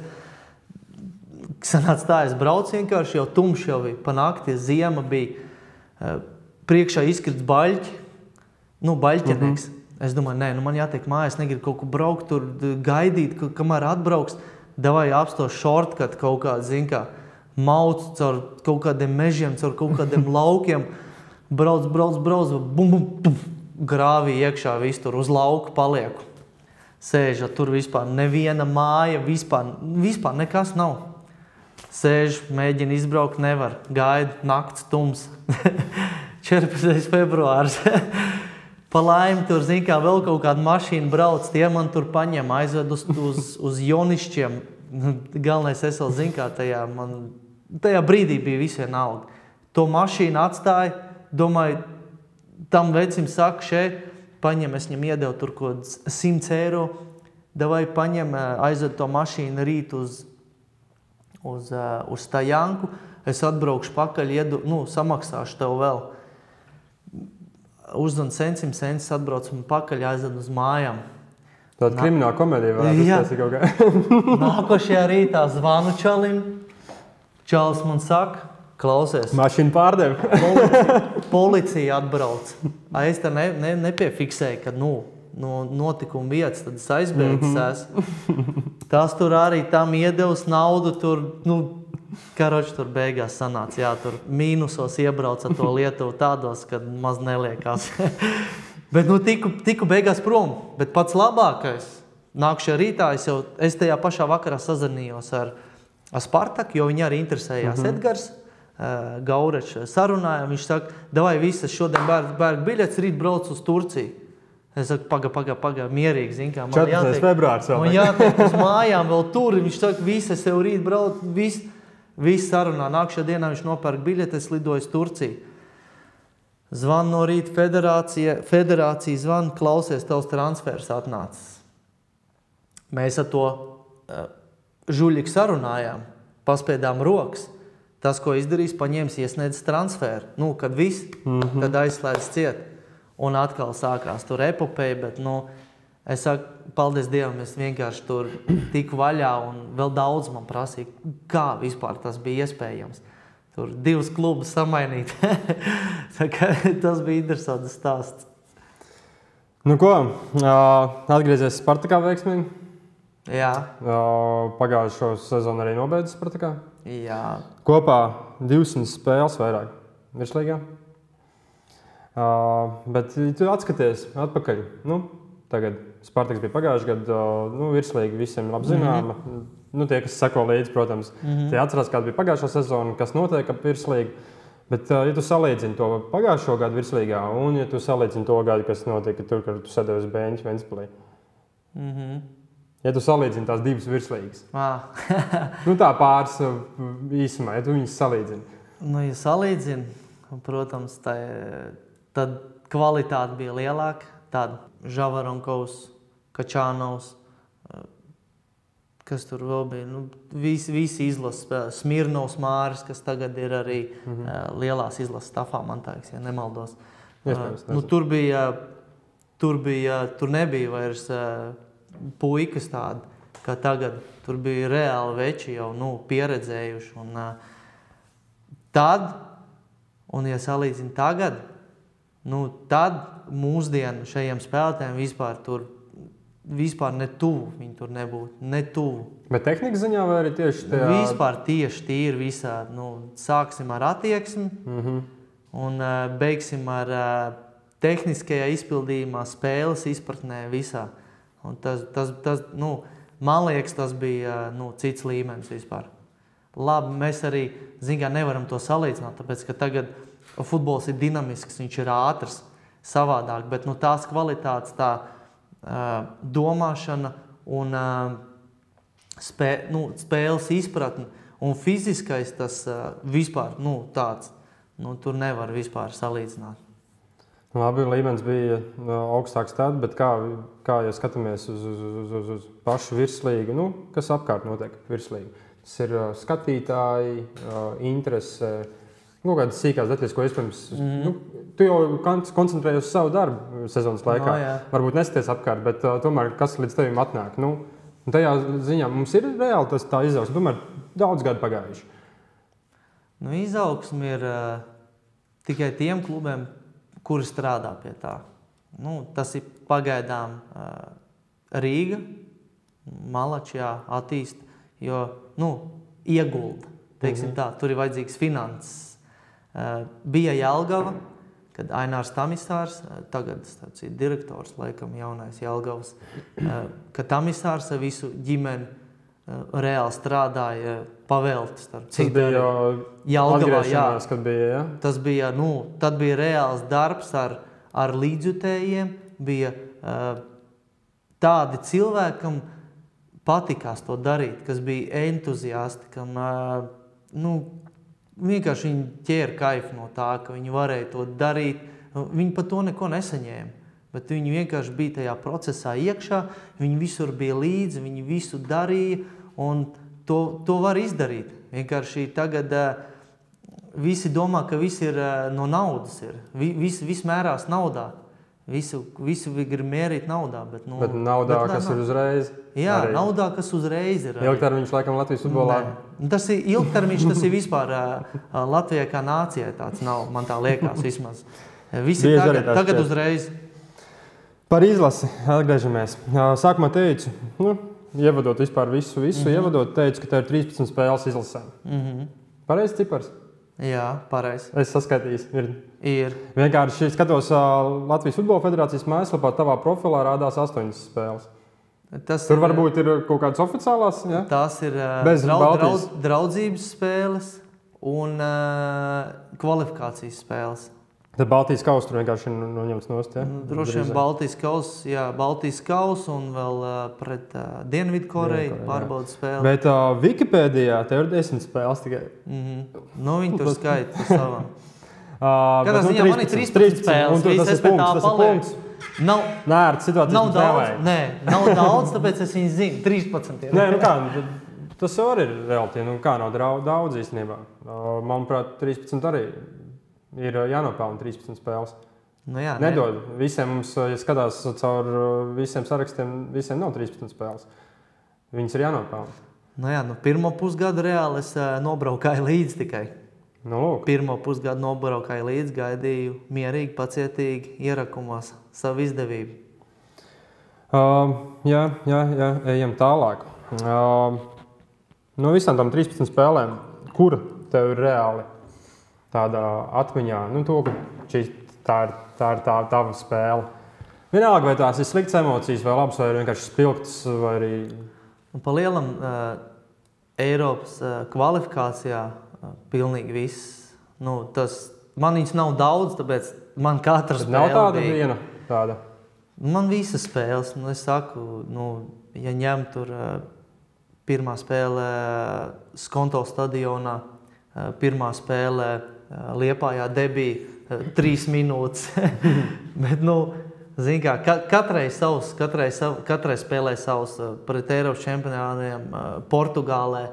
sanāc tā, es braucu vienkārši, jau tumš jau bija, pa nakti, ziema bija, priekšā izkrits baļķi, nu, baļķenieks. Mm-hmm. Es domāju, nē, nu man jātiek mājās, negribu kaut ko braukt, tur gaidīt, kamēr atbrauks, davai apstos šortkat kaut kādu, zin kā, mauc caur kaut kādiem mežiem, caur kaut kādiem laukiem, brauc, brauc, brauc, bum, bum, bum, grāvī iekšā, viss tur uz lauku palieku. Sēža, tur vispār neviena māja, vispār, vispār nekas nav. Sēž, mēģina izbraukt, nevar, gaidu, nakts, tums, četrpadsmitais februārs. Pa laimi tur, zin kā, vēl kaut kāda mašīna brauc, tie man tur paņem, aizved uz, uz, uz Jonišķiem. Galvenais es vēl, zin kā, tajā, man, tajā brīdī bija visi vienalga. To mašīnu atstāja, domāju, tam vecim saka, še, paņem, es viņam iedevu tur kaut simts eiro, davai paņem, aizved to mašīnu rīt uz, uz, uz Stajanku, es atbraukšu pakaļ, iedu, nu, samaksāšu tev vēl. Uzdun sensim, sensis atbrauc un pakaļ aizved uz mājām. Tāda krimināla komēdija varētu uztaisīt kaut kā. Nākošajā rītā zvanu čalim. Čalis man saka, klausies. Mašīnu pārdev. Policija, policija atbrauc. Es tā ne, ne, nepiefiksēju, ka, nu, no notikuma vietas, tad es aizbēdzis mm-hmm. esmu. Tas tur arī tam iedevs naudu, tur, nu, Karoči tur beigās sanāca, jā, tur mīnusos iebrauca to Lietuvu tādos, kad maz neliekās. Bet nu tiku, tiku beigās prom. Bet pats labākais, nākšajā rītā, es jau, es tajā pašā vakarā sazvanījos ar, ar Spartaku, jo viņi arī interesējās mm-hmm. Edgars, uh, Gaurečs sarunājām. Viņš saka, davai visas šodien bērgu, bērgu biļets, rīt brauc uz Turciju. Es saku, paga, paga, paga, mierīgi, zin kā, man jātiek, februārs vēl. Man jātiek uz mājām vēl tur. Viņš saka, visi, es tev rīt brauc, viss, viss sarunā. Nākšajā dienā viņš nopērk biļeti, es lidoju uz Turciju. Zvan no rīta federācija, federācija zvan, klausies, tavs transfers atnācis. Mēs ar to uh, žuļiku sarunājām, paspēdām rokas. Tas, ko izdarīs, paņēmis iesniedz transferu. Nu, kad viss, mm-hmm. tad aizslēdz ciet. Un atkal sākās tur epopeja, bet, nu, es saku, paldies Dievam, es vienkārši tur tiku vaļā un vēl daudz man prasīja, kā vispār tas bija iespējams. Tur divus klubus samainīt. Tas bija interesants stāsts. Nu ko, atgriezies Spartakā veiksmīgi? Jā. Pagājušo sezonu arī nobeidz Spartakā? Jā. Kopā divsimt spēles vairāk virslīgā? Uh, bet tu atskaties atpakaļ. Nu, tagad Spartaks bija pagājuši gadu, uh, nu, virslīgi visiem labi zināma. Mm-hmm. Nu, tie, kas seko līdzi, protams, mm-hmm. tie atcerās, kāda bija pagājušā sezona, kas notiek ap virslīgi. Bet, uh, ja tu salīdzini to pagājušo gadu virslīgā un ja tu salīdzini to gadu, kas notika tur, kad tu sēdēji uz beņķa Ventspilī. Mm-hmm. Ja tu salīdzini tās divas virslīgas. Ah. Nu, tā pāris īsumā, ja tu viņas salīdzini. Nu, ja salīdzini, protams, tā tad kvalitāte bija lielāka. Tāda Žavaronkovs, Kačānovs, kas tur vēl bija. Nu, visi, visi izlases spēlē. Smirnovs Māris, kas tagad ir arī mm-hmm. uh, lielās izlases stafā, man tāks, ja nemaldos. Iespējams, uh, nu, tur, bija, tur, bija, tur nebija vairs uh, puikas tādi, kā tagad. Tur bija reāli veči jau nu, pieredzējuši. Un, uh, tad, un ja salīdzina tagad, nu, tad mūsdienu šajiem spēlētājiem vispār tur vispār ne tuvu, viņi tur nebūtu, ne tuvu. Bet tehnikas ziņā vai arī tieši tajā? Vispār tieši tīri visādi. Nu, sāksim ar attieksmi mm-hmm. un uh, beigsim ar uh, tehniskajā izpildījumā, spēles izpratnē visā. Un tas, tas, tas, nu, man liekas, tas bija uh, nu, cits līmenis vispār. Labi, mēs arī, zin kā, nevaram to salīdzināt, tāpēc, ka tagad futbols ir dinamisks, viņš ir ātrs, savādāk, bet nu, tās kvalitātes, tā uh, domāšana un uh, spē, nu, spēles izpratne un fiziskais tas uh, vispār nu, tāds, nu, tur nevar vispār salīdzināt. Labi, līmenis bija augstāks tad, bet kā, kā ja skatāmies uz, uz, uz, uz, uz pašu virslīgu, nu, kas apkārt notiek virslīgu? Tas ir uh, skatītāji, uh, interese, nu, kādas sīkās detaļas, ko iespējams, mm. nu, tu jau koncentrējies uz savu darbu sezonas laikā. No, varbūt neskaties apkārt, bet uh, tomēr kas līdz tevim atnāk. Nu, tajā ziņā mums ir reāli tas tā izaugsme, tomēr daudz gadu pagājuši. Nu, izaugsme ir uh, tikai tiem klubiem, kuri strādā pie tā. Nu, tas ir pagaidām uh, Rīga, Malačjā attīst, jo, nu, iegulda, teiksim mm-hmm. tā, tur ir vajadzīgs finanses. Uh, bija Jelgava, kad Ainārs Tamisārs, uh, tagad tāds ir direktors, laikam jaunais Jelgavas, uh, ka Tamisārs ar visu ģimeni uh, reāli strādāja pavēlti starp citu. Tas bija Jelgavā, jā. Kad bija, ja? Tas bija, nu, tad bija reāls darbs ar, ar līdzjutējiem, bija uh, tādi cilvēkam patikās to darīt, kas bija entuziasti, kam, uh, nu, vienkārši viņi ķēra kaifu no tā, ka viņi varēja to darīt. Viņi par to neko nesaņēma, bet viņi vienkārši bija tajā procesā iekšā, viņi visur bija līdzi, viņi visu darīja, un to, to var izdarīt. Vienkārši tagad uh, visi domā, ka viss ir uh, no naudas. Ir. Viss vis mērās naudā. Visu, visu grib mērīt naudā. Bet, nu, bet naudā, bet, kas nav. Ir uzreiz? Jā, arī. Naudā, kas uzreiz ir. Ilgtermiņš laikam Latvijas futbolā? Nē. Tas ir ilgtermiņš, tas ir vispār uh, Latvijai kā nācijai tāds nav, man tā liekas vismaz. Visi tagad, tagad uzreiz. Par izlasi atgriežamies. Sākumā teicu, nu, ievadot vispār visu, visu mm-hmm. ievadot, teicu, ka tev ir trīspadsmit spēles izlasēm. Mm-hmm. Pareizs cipars? Jā, pareizi. Es saskaitījis. Ir. Ir. Vienkārši skatos uh, Latvijas Futbola Federācijas mājaslapā, tavā profilā rādās astoņas spēles. Tas Tur ir, varbūt ir kaut kādas oficiālās, ja? Tās ir uh, Bez draud, Baltijas. draud, draudzības spēles un uh, kvalifikācijas spēles. Tad Baltijas kauss tur vienkārši ir noņemts nost, ja? Droši vien Baltijas kauss, jā, Baltijas kauss un vēl uh, pret uh, Dienvidkoreju pārbaudas spēli. Bet uh, Wikipēdijā tev ir desmit spēles tikai. Mm-hmm. Nu, viņi tur skaita pa savam. Uh, Kādā ziņā man ir trīspadsmit spēles, un tu, tas ir punkts, tas ir punkts. Nav, Nē, ar situācijas nav daudz, nē, nav daudz, tāpēc es viņu zinu, trīspadsmit. Nē, nu kā, tas jau arī ir reāli, nu kā nav daudz īstenībā. Uh, manuprāt, trīspadsmit arī ir jānopelna trīspadsmit spēles. Nu jā, Nedod. Ne. Visiem mums, ja skatās caur visiem sarakstiem, visiem nav trīspadsmit spēles. Viņas ir jānopelna. Nu jā, nu pirmo pusgadu reāli es uh, nobraukāju līdz tikai. Nu, lūk. Pirmo pusgadu nobraukāju līdz, gaidīju mierīgi, pacietīgi, ierakumos savu izdevību. Uh, jā, jā, jā, ejam tālāk. Uh, no visām tām trīspadsmit spēlēm, kura tev ir reāli tādā atmiņā, nu to, ka šī, tā ir tā, ir tā tava spēle. Vienalga, vai tās ir sliktas emocijas, vai labas, vai vienkārši spilgtas, vai arī... Un pa lielam uh, Eiropas uh, kvalifikācijā uh, pilnīgi viss. Nu, tas, man viņas nav daudz, tāpēc man katra spēle nav tāda bija. viena tāda? Man visas spēles, nu es saku, nu, ja ņem tur uh, pirmā spēle uh, Skonto stadionā, uh, pirmā spēle Liepājā debija trīs minūtes, bet, nu, zin kā, katrai savs, katrai, sav, katrai spēlē savs pret Eiropas čempionātiem, Portugālē.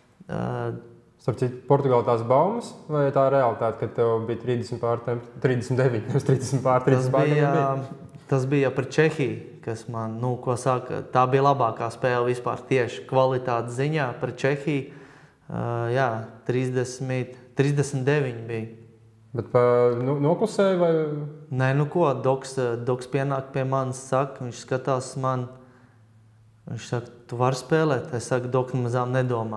Starp citu, Portugālē tās baumas, vai tā realitāte, kad tev bija trīsdesmit pār trīsdesmit deviņi, nevis trīsdesmit pār trīsdesmit pār bija? Tas bija pret Čehiju, kas man, nu, ko saka, tā bija labākā spēle vispār tieši kvalitātes ziņā pret Čehiju. Uh, jā, trīsdesmit, trīsdesmit deviņi bija. Bet pa, nu, noklusēja vai? Nē, nu ko, Doks, Doks pienāk pie manis, saka, viņš skatās man, viņš saka, tu vari spēlēt? Es saku, Doks mazām nedomā.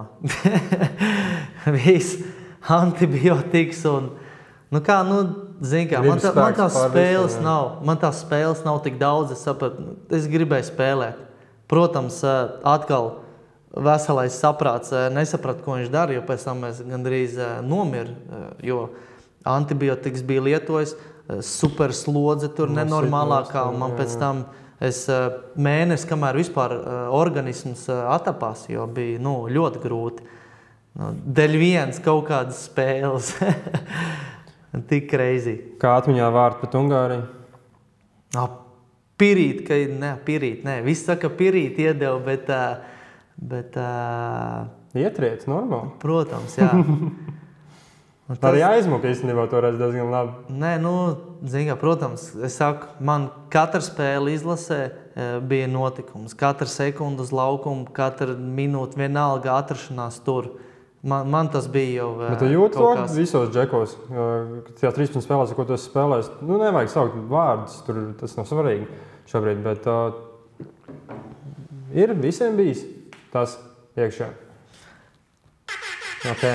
Viss antibiotikas un, nu kā, nu, zin kā, man, tā, man tās spēles visam, nav, man tās spēles nav tik daudz, es sapratu, es gribēju spēlēt. Protams, atkal, veselais saprāts nesaprat, ko viņš dara, jo pēc tam mēs gandrīz nomir, jo antibiotikas bija lietojis, super slodze tur no, nenormālākā, un man pēc tam es mēnesi, kamēr vispār organisms atapās, jo bija, nu, ļoti grūti. Nu, deļ viens kaut kādas spēles. Tik crazy. Kā atmiņā vārdu pat Ungāriju? Ah, pirīt, ka, ne, pirīt, ne. Viss saka pirīt iedeva, bet... Bet, uh, Ietriec, normāli. Protams, jā. Tas... Arī aizmuka īstenībā toreiz diezgan labi. Nē, nu, zin kā, protams, es saku, man katra spēle izlasē bija notikums. Katra sekunda uz laukumu, katra minūte vienalga atrašanās tur. Man, man tas bija jau Bet tu jūti to kas... visos džekos, tajās trīspadsmit spēlēs, ko tu esi spēlējis. Nu, nevajag saukt vārdus, tur tas nav svarīgi šobrīd, bet uh, ir visiem bijis. Tas iekšā. Ok.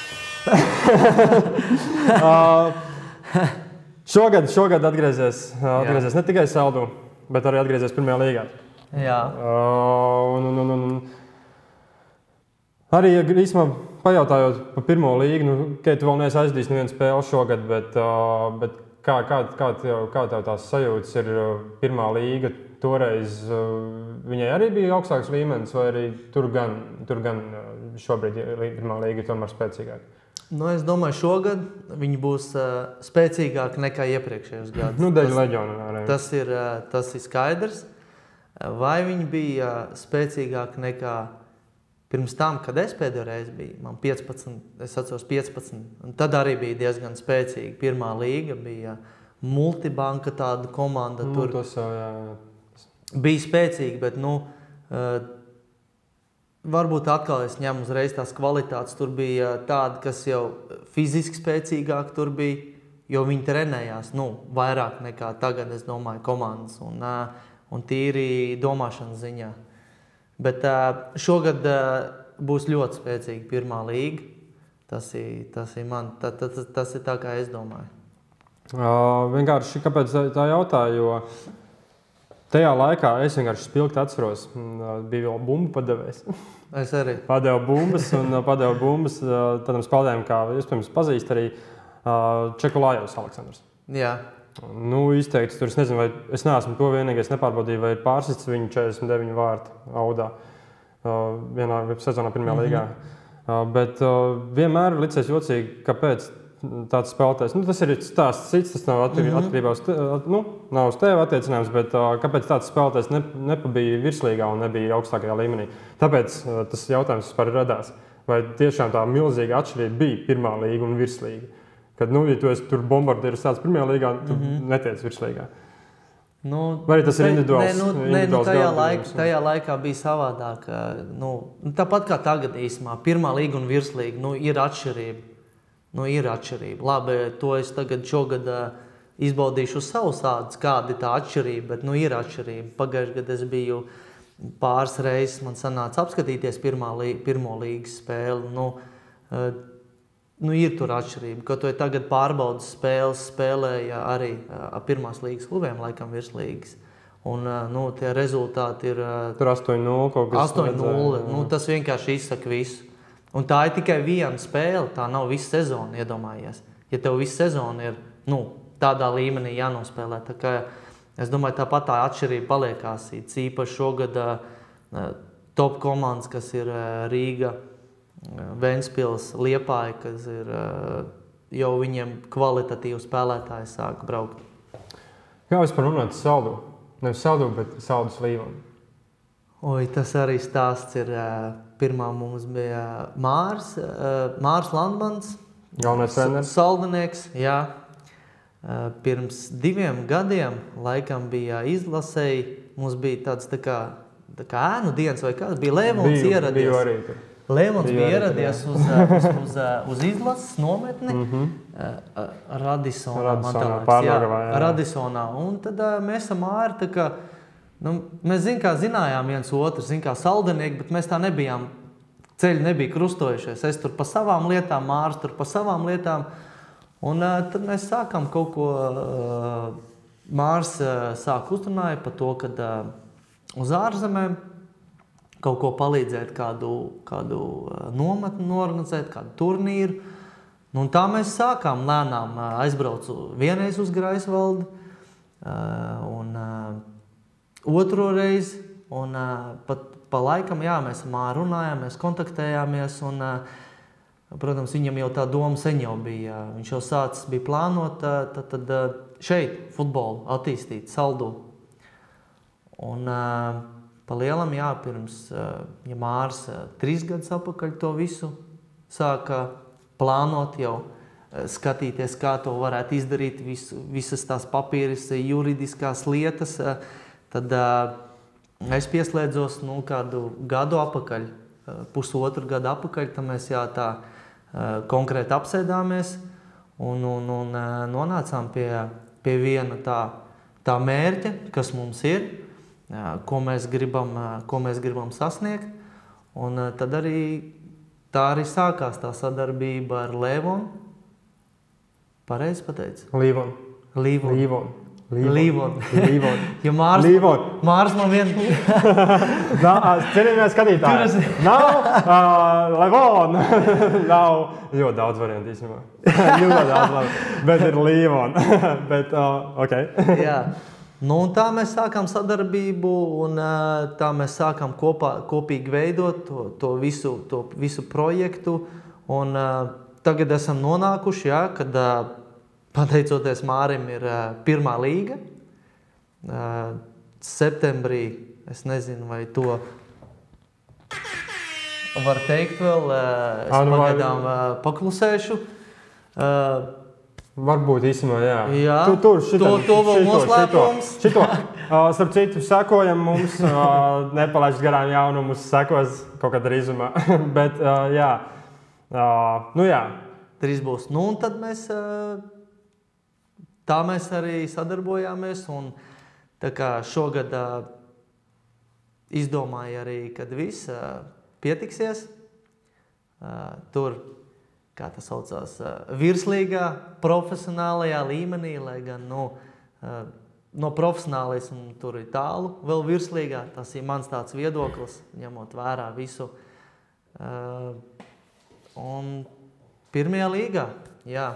uh, šogad, šogad atgriezies, atgriezies ne tikai Saldu, bet arī atgriezies pirmajā līgā. Jā. Uh, un, un, un, un. Arī, īsumā, pajautājot par pirmo līgu, nu, ka tu vēl neesi aizdījis nevienu spēli šogad, bet, uh, bet kā, kā, kā, tev, kā tev tās sajūtas ir pirmā līga? Toreiz viņai arī bija augstāks līmenis, vai arī tur gan, tur gan šobrīd pirmā līga ir tomēr spēcīgāka? Nu, es domāju, šogad viņi būs uh, spēcīgāki nekā iepriekšējos gadus. Nu, dēļ leģionāriem. Tas ir, uh, tas ir skaidrs. Vai viņi bija uh, spēcīgāki nekā pirms tam, kad es pēdējo reizi biju? Man piecpadsmit, es atceros piecpadsmit. Un tad arī bija diezgan spēcīga. Pirmā līga bija multibanka tāda komanda. Nu, tur. Tas jau, jā, jā. Bija spēcīgi, bet, nu, uh, varbūt atkal es ņemu uzreiz tās kvalitātes. Tur bija tādi, kas jau fiziski spēcīgāk tur bija, jo viņi trenējās, nu, vairāk nekā tagad, es domāju, komandas un, uh, un tīri domāšanas ziņā. Bet šogad būs ļoti spēcīga pirmā līga. Tas ir, tas ir man, tā, tas, tas ir tā, kā es domāju. Uh, vienkārši, kāpēc tā jautāju, jo tajā laikā es vienkārši spilgti atceros, bija vēl bumbu padevējs. Es arī. Padeva bumbas un padeva bumbas tādam spēlētājiem, kā iespējams pazīst arī Čekulājevs Aleksandrs. Jā. Nu, izteikti, tur es nezinu, vai es neesmu to vienīgais nepārbaudīju, vai ir pārsists viņu četrdesmit deviņu vārtu audā vienā sezonā pirmajā līgā. Mm-hmm. Bet vienmēr licies jocīgi, kāpēc tāds spēlētājs. Nu, tas ir stāsts cits, tas nav atkarībā mm-hmm. uz, te, nu, nav uz tevi attiecināms, bet kāpēc tāds spēlētājs ne, nepabija virslīgā un nebija augstākajā līmenī. Tāpēc tas jautājums vispār radās. Vai tiešām tā milzīga atšķirība bija pirmā līga un virslīga? Kad, nu, ja tu esi tur bombardieris tāds pirmajā līgā, tu mm-hmm. netiec virslīgā. Nu, vai tas ir individuāls? Nē, nu, nē, nu, tajā, laik, tajā laikā bija savādāk. Nu, tāpat kā tagad īsumā, pirmā līga un virslīga, nu, ir atšķirība. Nu, ir atšķirība. Labi, to es tagad šogad izbaudīšu uz savu sādas, kāda ir tā atšķirība, bet nu, ir atšķirība. Pagājušajā gadā es biju pāris reizes, man sanāca apskatīties pirmā līga, pirmo līgas spēli. Nu, Nu, ir tur atšķirība, ka tu tagad pārbaudas spēles spēlēja arī ar pirmās līgas klubiem, laikam virslīgas. Un, nu, tie rezultāti ir... Tur astoņi nulle kaut kas. astoņi nulle. Nu, tas vienkārši izsaka visu. Un tā ir tikai viena spēle, tā nav visa sezona, iedomājies. Ja tev visa sezona ir, nu, tādā līmenī jānospēlē, tā kā, es domāju, tāpat tā atšķirība paliekās. Īpaši šogad top komandas, kas ir Rīga, Ventspils, Liepāja, kas ir jau viņiem kvalitatīvi spēlētāji sāk braukt. Kā vispār runāt saldu? Nevis saldu, bet saldus līvanu. Oi, tas arī stāsts ir. Pirmā mums bija Mārs, Mārs Landmans. Galvenais treneris. Saldinieks, jā. Pirms diviem gadiem, laikam, bija izlasēji. Mums bija tāds tā kā, tā kā ēnu dienas vai kāds. Bija Lēvons ieradies. Biju arī tur. Lēvons bija ieradies uz, uz, uz, uz izlases nometni mm-hmm. Radisonā, Radisonā, Pārnagavā, jā. Radisonā. Un tad mēs ar Māri tā kā, nu, mēs zin, kā zinājām viens otru, zin, kā saldinieki, bet mēs tā nebijām, ceļi nebija krustojušies. Es tur pa savām lietām, Māris tur pa savām lietām. Un uh, tad mēs sākam kaut ko, uh, Māris uh, sāk uzrunāja par to, kad uh, uz ārzemēm kaut ko palīdzēt, kādu, kādu nometni norganizēt, kādu turnīru. Nu, un tā mēs sākām lēnām. Aizbraucu vienreiz uz Greifsvaldi, un otro reizi. Un pat pa laikam, jā, mēs ar Māru runājām, mēs kontaktējāmies. Un, protams, viņam jau tā doma sen jau bija. Viņš jau sācis bija plānot tad, tad šeit futbolu attīstīt, Saldū. Un, pa lielam, jā, pirms, ja Mārs trīs gadus apakaļ to visu sāka plānot jau, skatīties, kā to varētu izdarīt, visu, visas tās papīras, juridiskās lietas, tad es pieslēdzos, nu, kādu gadu apakaļ, pusotru gadu apakaļ, tad mēs, jā, tā konkrēti apsēdāmies un, un, un nonācām pie, pie viena tā, tā mērķa, kas mums ir, ko mēs gribam, ko mēs gribam sasniegt. Un tad arī tā arī sākās tā sadarbība ar Lēvonu. Pareizi pateicu? Līvonu. Līvonu. Līvonu. Līvonu. Līvonu. Jo Mārs, Līvonu. Mārs man vien... Cienījamie skatītāji. Nav uh, Lēvonu. Nav ļoti daudz variantu īstenībā. Ļoti daudz variantu. Bet ir Līvonu. Bet, uh, ok. Jā. Nu, un tā mēs sākām sadarbību, un tā mēs sākām kopā, kopīgi veidot to, to, visu, to visu projektu. Un tagad esam nonākuši, jā, kad pateicoties Mārim ir pirmā līga. Septembrī, es nezinu, vai to var teikt vēl, es pagaidām paklusēšu. Varbūt īstenībā, jā. Jā, tu, tur, šito, to, to vēl noslēpums. Šito, šito. Uh, starp citu, sekojam mums, uh, nepalaižas garām jaunumus, sekos kaut kad drīzumā. Bet, uh, jā, uh, nu jā. Drīz būs. Nu, un tad mēs, uh, tā mēs arī sadarbojāmies, un tā kā šogad uh, izdomāju arī, kad viss pietiksies. Tur, kā tas saucās, virslīgā, profesionālajā līmenī, lai gan nu, no profesionālismu tur ir tālu vēl virslīgā. Tas ir mans tāds viedoklis, ņemot vērā visu. Un pirmajā līgā, jā.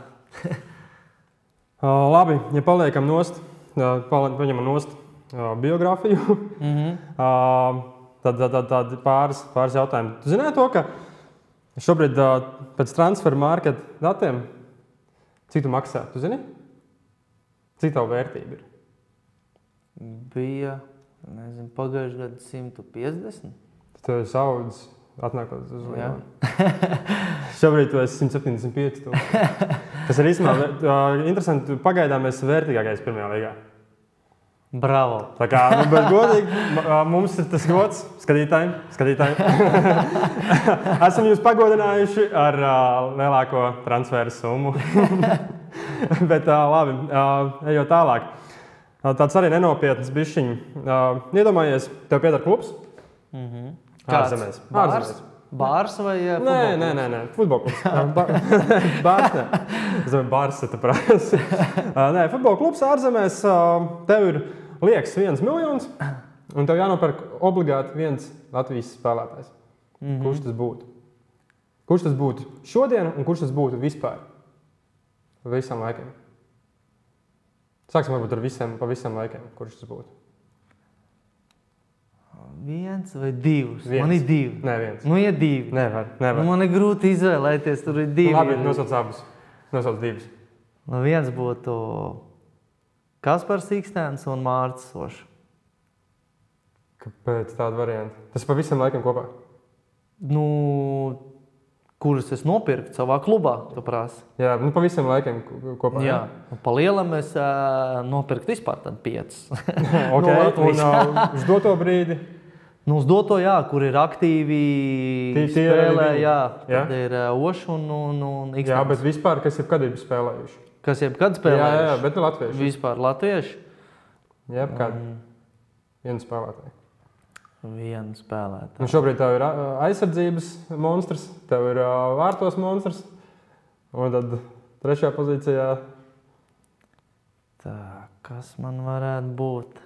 Labi, ja paliekam nost, paņemam nost biogrāfiju, mm-hmm. tad, tad, tad pāris, pāris jautājumi. Tu zināji to, ka šobrīd pēc transfer market datiem, cik tu maksā, tu zini? Cik tavu vērtība ir? Bija, nezinu, pagājuši gadu simt piecdesmit. Tu esi audzis, atnākot uz Lielānu. Šobrīd tu esi simt septiņdesmit pieci tūkstoši. Tas ir īstenībā interesanti, pagaidām mēs esam vērtīgākais pirmajā līgā. Bravo! Tā kā, nu, bet godīgi, mums ir tas gods, skatītājiem, skatītājiem. Esam jūs pagodinājuši ar uh, lielāko transferu summu. Bet uh, labi, uh, ejot tālāk. Uh, tāds arī nenopietns bišķiņ. Uh, iedomājies, tev pieder klubs? Mm-hmm. Ārzemēs. Bārs? Bārs vai uh, nē, nē, nē, nē, futbolklubs. Bārs, nē. Es domāju, bārs, tu prasi. Uh, nē, futbolklubs ārzemēs, uh, tev ir liekas viens miljons, un tev jānopērk obligāti viens Latvijas spēlētājs. Mm-hmm. Kurš tas būtu? Kurš tas būtu šodien, un kurš tas būtu vispār? Visam laikiem. Sāksim varbūt ar visiem, pa visam laikiem. Kurš tas būtu? Viens vai divs? Viens. Man ir divi. Nē, viens. Nu, ir divi. Nevar, nevar. Nu, man ir grūti izvēlēties, tur ir divi. Labi, nosauc abus. Nosauc divus. Nu, viens būtu Kaspars Ikstēns un Mārcis Sošs. Kāpēc tāda varianta? Tas pa visam laikam kopā? Nu, kurus es nopirku savā klubā, tu prasi. Jā, nu pa visam laikam kopā. Jā, jā. Pa lielam es uh, nopirku vispār tad piecas. Ok, no un uh, uz doto brīdi? Nu, uz doto, jā, kur ir aktīvi Tī, spēlē, jā. jā. Tad ir uh, Ošs un, un, un Ikstēns. Jā, bet vispār, kas jebkad ir spēlējuši? Kas jebkad spēlējuši? Jā, jā, bet latvieši. Vispār latvieši? Jebkad. Um, Vienu spēlētāju. Vienu spēlētāju. Un šobrīd tev ir aizsardzības monstrs, tev ir vārtos monstrs, un tad trešajā pozīcijā... Tā, kas man varētu būt?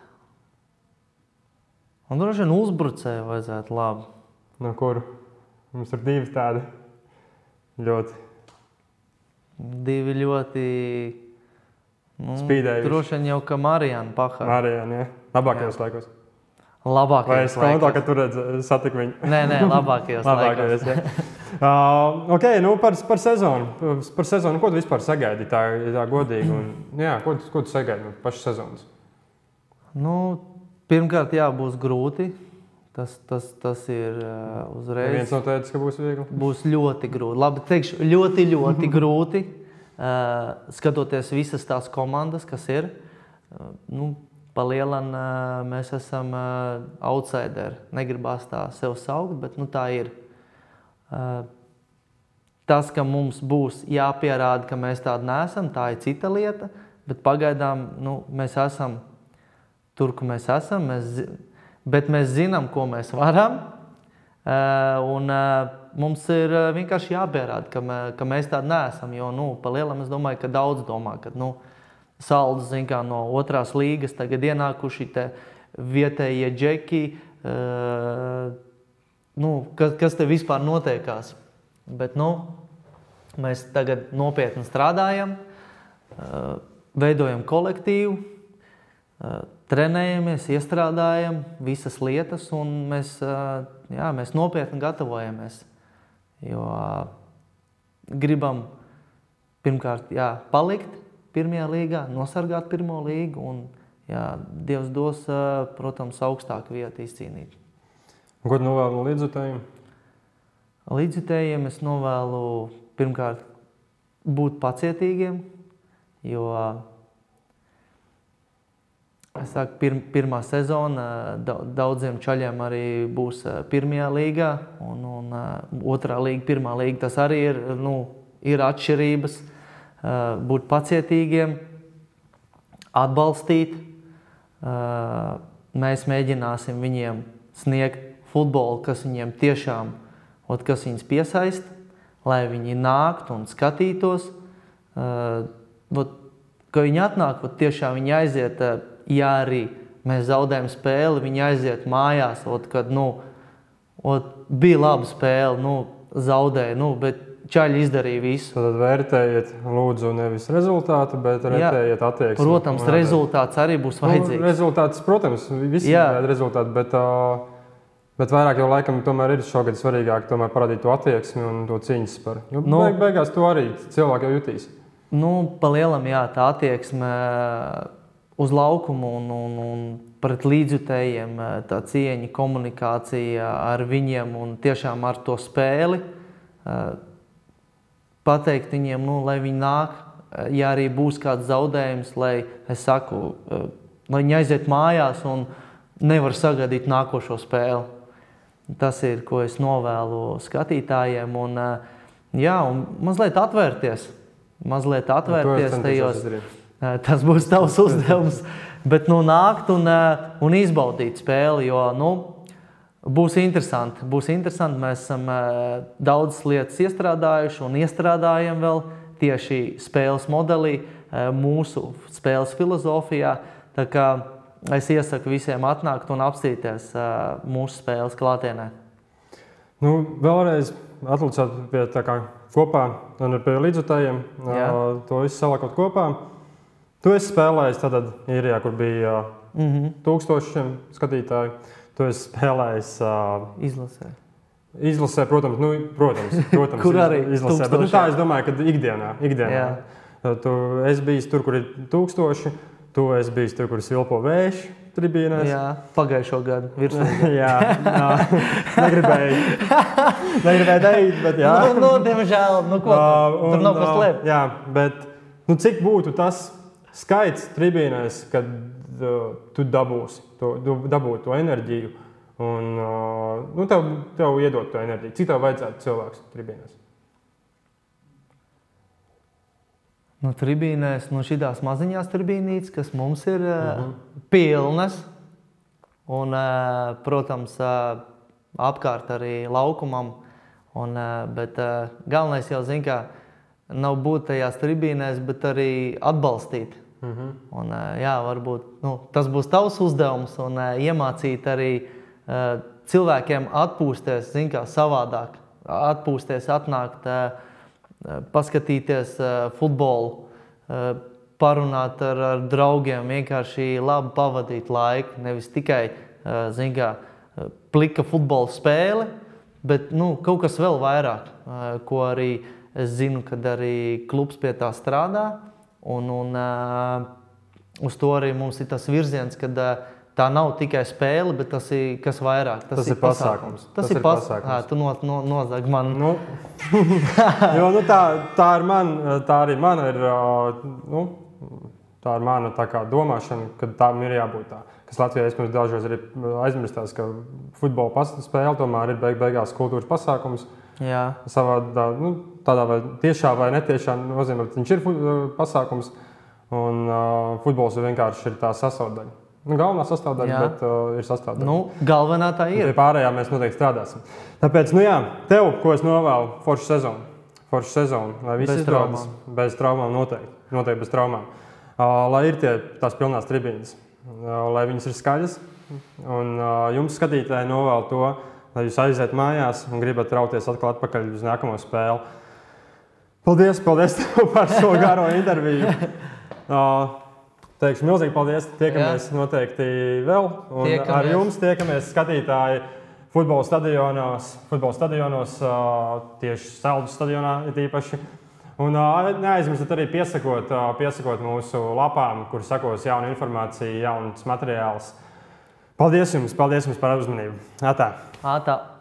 Un droši vien uzbrucēju vajadzētu labi. No kuru? Mums ir divi tādi ļoti... Divi ļoti... Nu, spīdējuši. Droši vien jau kā Marijāna Pahara. Marijāna, jā. Labākajos jā. laikos. Labākajos Vai es kontā, ka tu redz, satiku viņu? Nē, nē, labākajos labākajos, laikos. uh, ok, nu par, par sezonu. Par sezonu, ko tu vispār sagaidi tā, tā godīgi? Un, jā, ko, ko tu sagaidi no pašas sezonas? Nu, pirmkārt, jā, būs grūti. Tas, tas, tas ir uh, uzreiz. Viens no teicis, ka būs viegli? Būs ļoti grūti. Labi, teikšu, ļoti, ļoti grūti. Uh, skatoties visas tās komandas, kas ir. Uh, nu, pa lielam uh, mēs esam uh, outsideri. Negribās tā sev saukt, bet nu, tā ir. Uh, tas, ka mums būs jāpierāda, ka mēs tādi neesam, tā ir cita lieta. Bet pagaidām nu, mēs esam tur, kur mēs esam. Mēs Bet mēs zinām, ko mēs varam, un mums ir vienkārši jāpierāda, ka, mē, ka mēs tādi neesam. Jo, nu, pa lielam es domāju, ka daudz domā, ka, nu, Saldus, zin kā, no otrās līgas tagad ienākuši te vietējie džeki, nu, kas, kas te vispār notiekās. Bet, nu, mēs tagad nopietni strādājam, veidojam kolektīvu, trenējamies, iestrādājam visas lietas un mēs, jā, mēs nopietni gatavojamies. Jo gribam pirmkārt jā, palikt pirmajā līgā, nosargāt pirmo līgu un jā, Dievs dos, protams, augstāku vietu izcīnīt. Ko tu novēlu no līdzjutējiem? Līdzjutējiem es novēlu pirmkārt būt pacietīgiem, jo Es saku, pir, pirmā sezona daudziem čaļiem arī būs pirmajā līgā, un, un otrā līga, pirmā līga, tas arī ir, nu, ir atšķirības. Būt pacietīgiem, atbalstīt. Mēs mēģināsim viņiem sniegt futbolu, kas viņiem tiešām, ot, kas viņus piesaista, lai viņi nāktu un skatītos. Uh, ot, ka viņi atnāk, ot, tiešām viņi aiziet, uh, ja arī mēs zaudējam spēli, viņi aiziet mājās, ot, kad, nu, ot, bija laba spēle, nu, zaudēja, nu, bet čaļi izdarīja visu. Tad vērtējiet, lūdzu, nevis rezultātu, bet vērtējiet attieksmi. Protams, rezultāts arī būs vajadzīgs. Nu, rezultāts, protams, visi ir rezultāti, bet, bet vairāk jau laikam tomēr ir šogad svarīgāk tomēr parādīt to attieksmi un to cīņas par. Jo nu, beig, beigās to arī cilvēki jau jutīs. Nu, pa lielam, jā, tā attieksme uz laukumu un, un, un pret līdzjutējiem, tā cieņa, komunikācija ar viņiem un tiešām ar to spēli. Pateikt viņiem, nu, lai viņi nāk, ja arī būs kāds zaudējums, lai, es saku, lai viņi aiziet mājās un nevar sagaidīt nākošo spēli. Tas ir, ko es novēlu skatītājiem, un, jā, un mazliet atvērties, mazliet atvērties tajos, tas būs tavs uzdevums, bet, nu, nākt un, un izbaudīt spēli, jo, nu, Būs interesanti, būs interesanti. Mēs esam uh, daudzas lietas iestrādājuši un iestrādājam vēl tieši spēles modelī, uh, mūsu spēles filozofijā. Tā kā es iesaku visiem atnākt un apstīties uh, mūsu spēles klātienē. Nu, vēlreiz atlicāt pie tā kā kopā un pie līdzjutējiem. Uh, to visu salakot kopā. Tu esi spēlējis tātad īrijā, kur bija uh, mm-hmm. tūkstošiem skatītāju. Tu esi spēlējis uh, izlasē. Izlasē, protams, nu, protams, protams kur arī izlasē. Bet, nu, tā es domāju, ka ikdienā, ikdienā. Tu esi bijis tur, kur ir tūkstoši, tu esi bijis tur, kur ir svilpo vējš tribīnēs. Jā, pagājušo gadu virslīgā. jā, jā, negribēju, negribēju teikt, bet jā. Nu, nu diemžēl, nu ko, uh, un, tur nav ko slēpt. Jā, bet, nu, cik būtu tas skaits tribīnēs, kad uh, tu dabūsi, to, dabūtu to enerģiju un uh, nu, tev, tev iedot to enerģiju. Cik tev vajadzētu cilvēks tribīnēs? Nu, tribīnēs, nu šitās maziņās tribīnītes, kas mums ir uh-huh. pilnas. Un, uh, protams, uh, apkārt arī laukumam. Un, uh, bet uh, galvenais jau, zin kā, nav būt tajās tribīnēs, bet arī atbalstīt. Uh-huh. Un, uh, jā, varbūt nu, tas būs tavs uzdevums un uh, iemācīt arī uh, cilvēkiem atpūsties, zin kā, savādāk. Atpūsties, atnākt, uh, paskatīties uh, futbolu, uh, parunāt ar, ar draugiem, vienkārši labi pavadīt laiku, nevis tikai, uh, zin kā, plika futbola spēle, bet, nu, kaut kas vēl vairāk, uh, ko arī es zinu, kad arī klubs pie tā strādā, un, un uh, uz to arī mums ir tas virziens, kad uh, tā nav tikai spēle, bet tas ir kas vairāk. Tas, tas ir pasākums. Tas, tas ir pasākums. Jā, tu no, no, nozag man. Nu, jo, nu, tā, tā, ir man, tā arī mana ir, nu, tā ir mana tā kā domāšana, kad tām ir jābūt tā. Kas Latvijā, es pirms dažos arī aizmirstās, ka futbola spēle tomēr ir beig beigās kultūras pasākums. Jā. Savā, nu, tādā vai tiešā vai netiešā nozīmē, viņš ir pasākums, un uh, futbols vienkārši ir tā sasaudaļa. Nu, galvenā sastāvdaļa, bet uh, ir sastāvdaļa. Nu, galvenā tā ir. Pie pārējā mēs noteikti strādāsim. Tāpēc, nu jā, tev, ko es novēlu, foršu sezonu. Foršu sezonu, lai viss izdodas. Bez traumām noteikti. Noteikti bez traumām. Uh, lai ir tie, tās pilnās tribīnes. Uh, lai viņas ir skaļas. Un uh, jums, skatītāji, novēlu to, lai jūs aiziet mājās un gribat rauties atkal atpakaļ uz nākamo spēli. Paldies, paldies tev par šo garo interviju. Uh, Teikšu milzīgi paldies, tiekamies Jā. noteikti vēl, un tiekamies. Ar jums tiekamies skatītāji futbola stadionos, futbola stadionos tieši Saldus stadionā ir īpaši. Un neaizmirstiet arī piesakot, piesakot mūsu lapām, kur sakos jauna informācija, jauns materiāls. Paldies jums, paldies jums par uzmanību. Atā. Atā.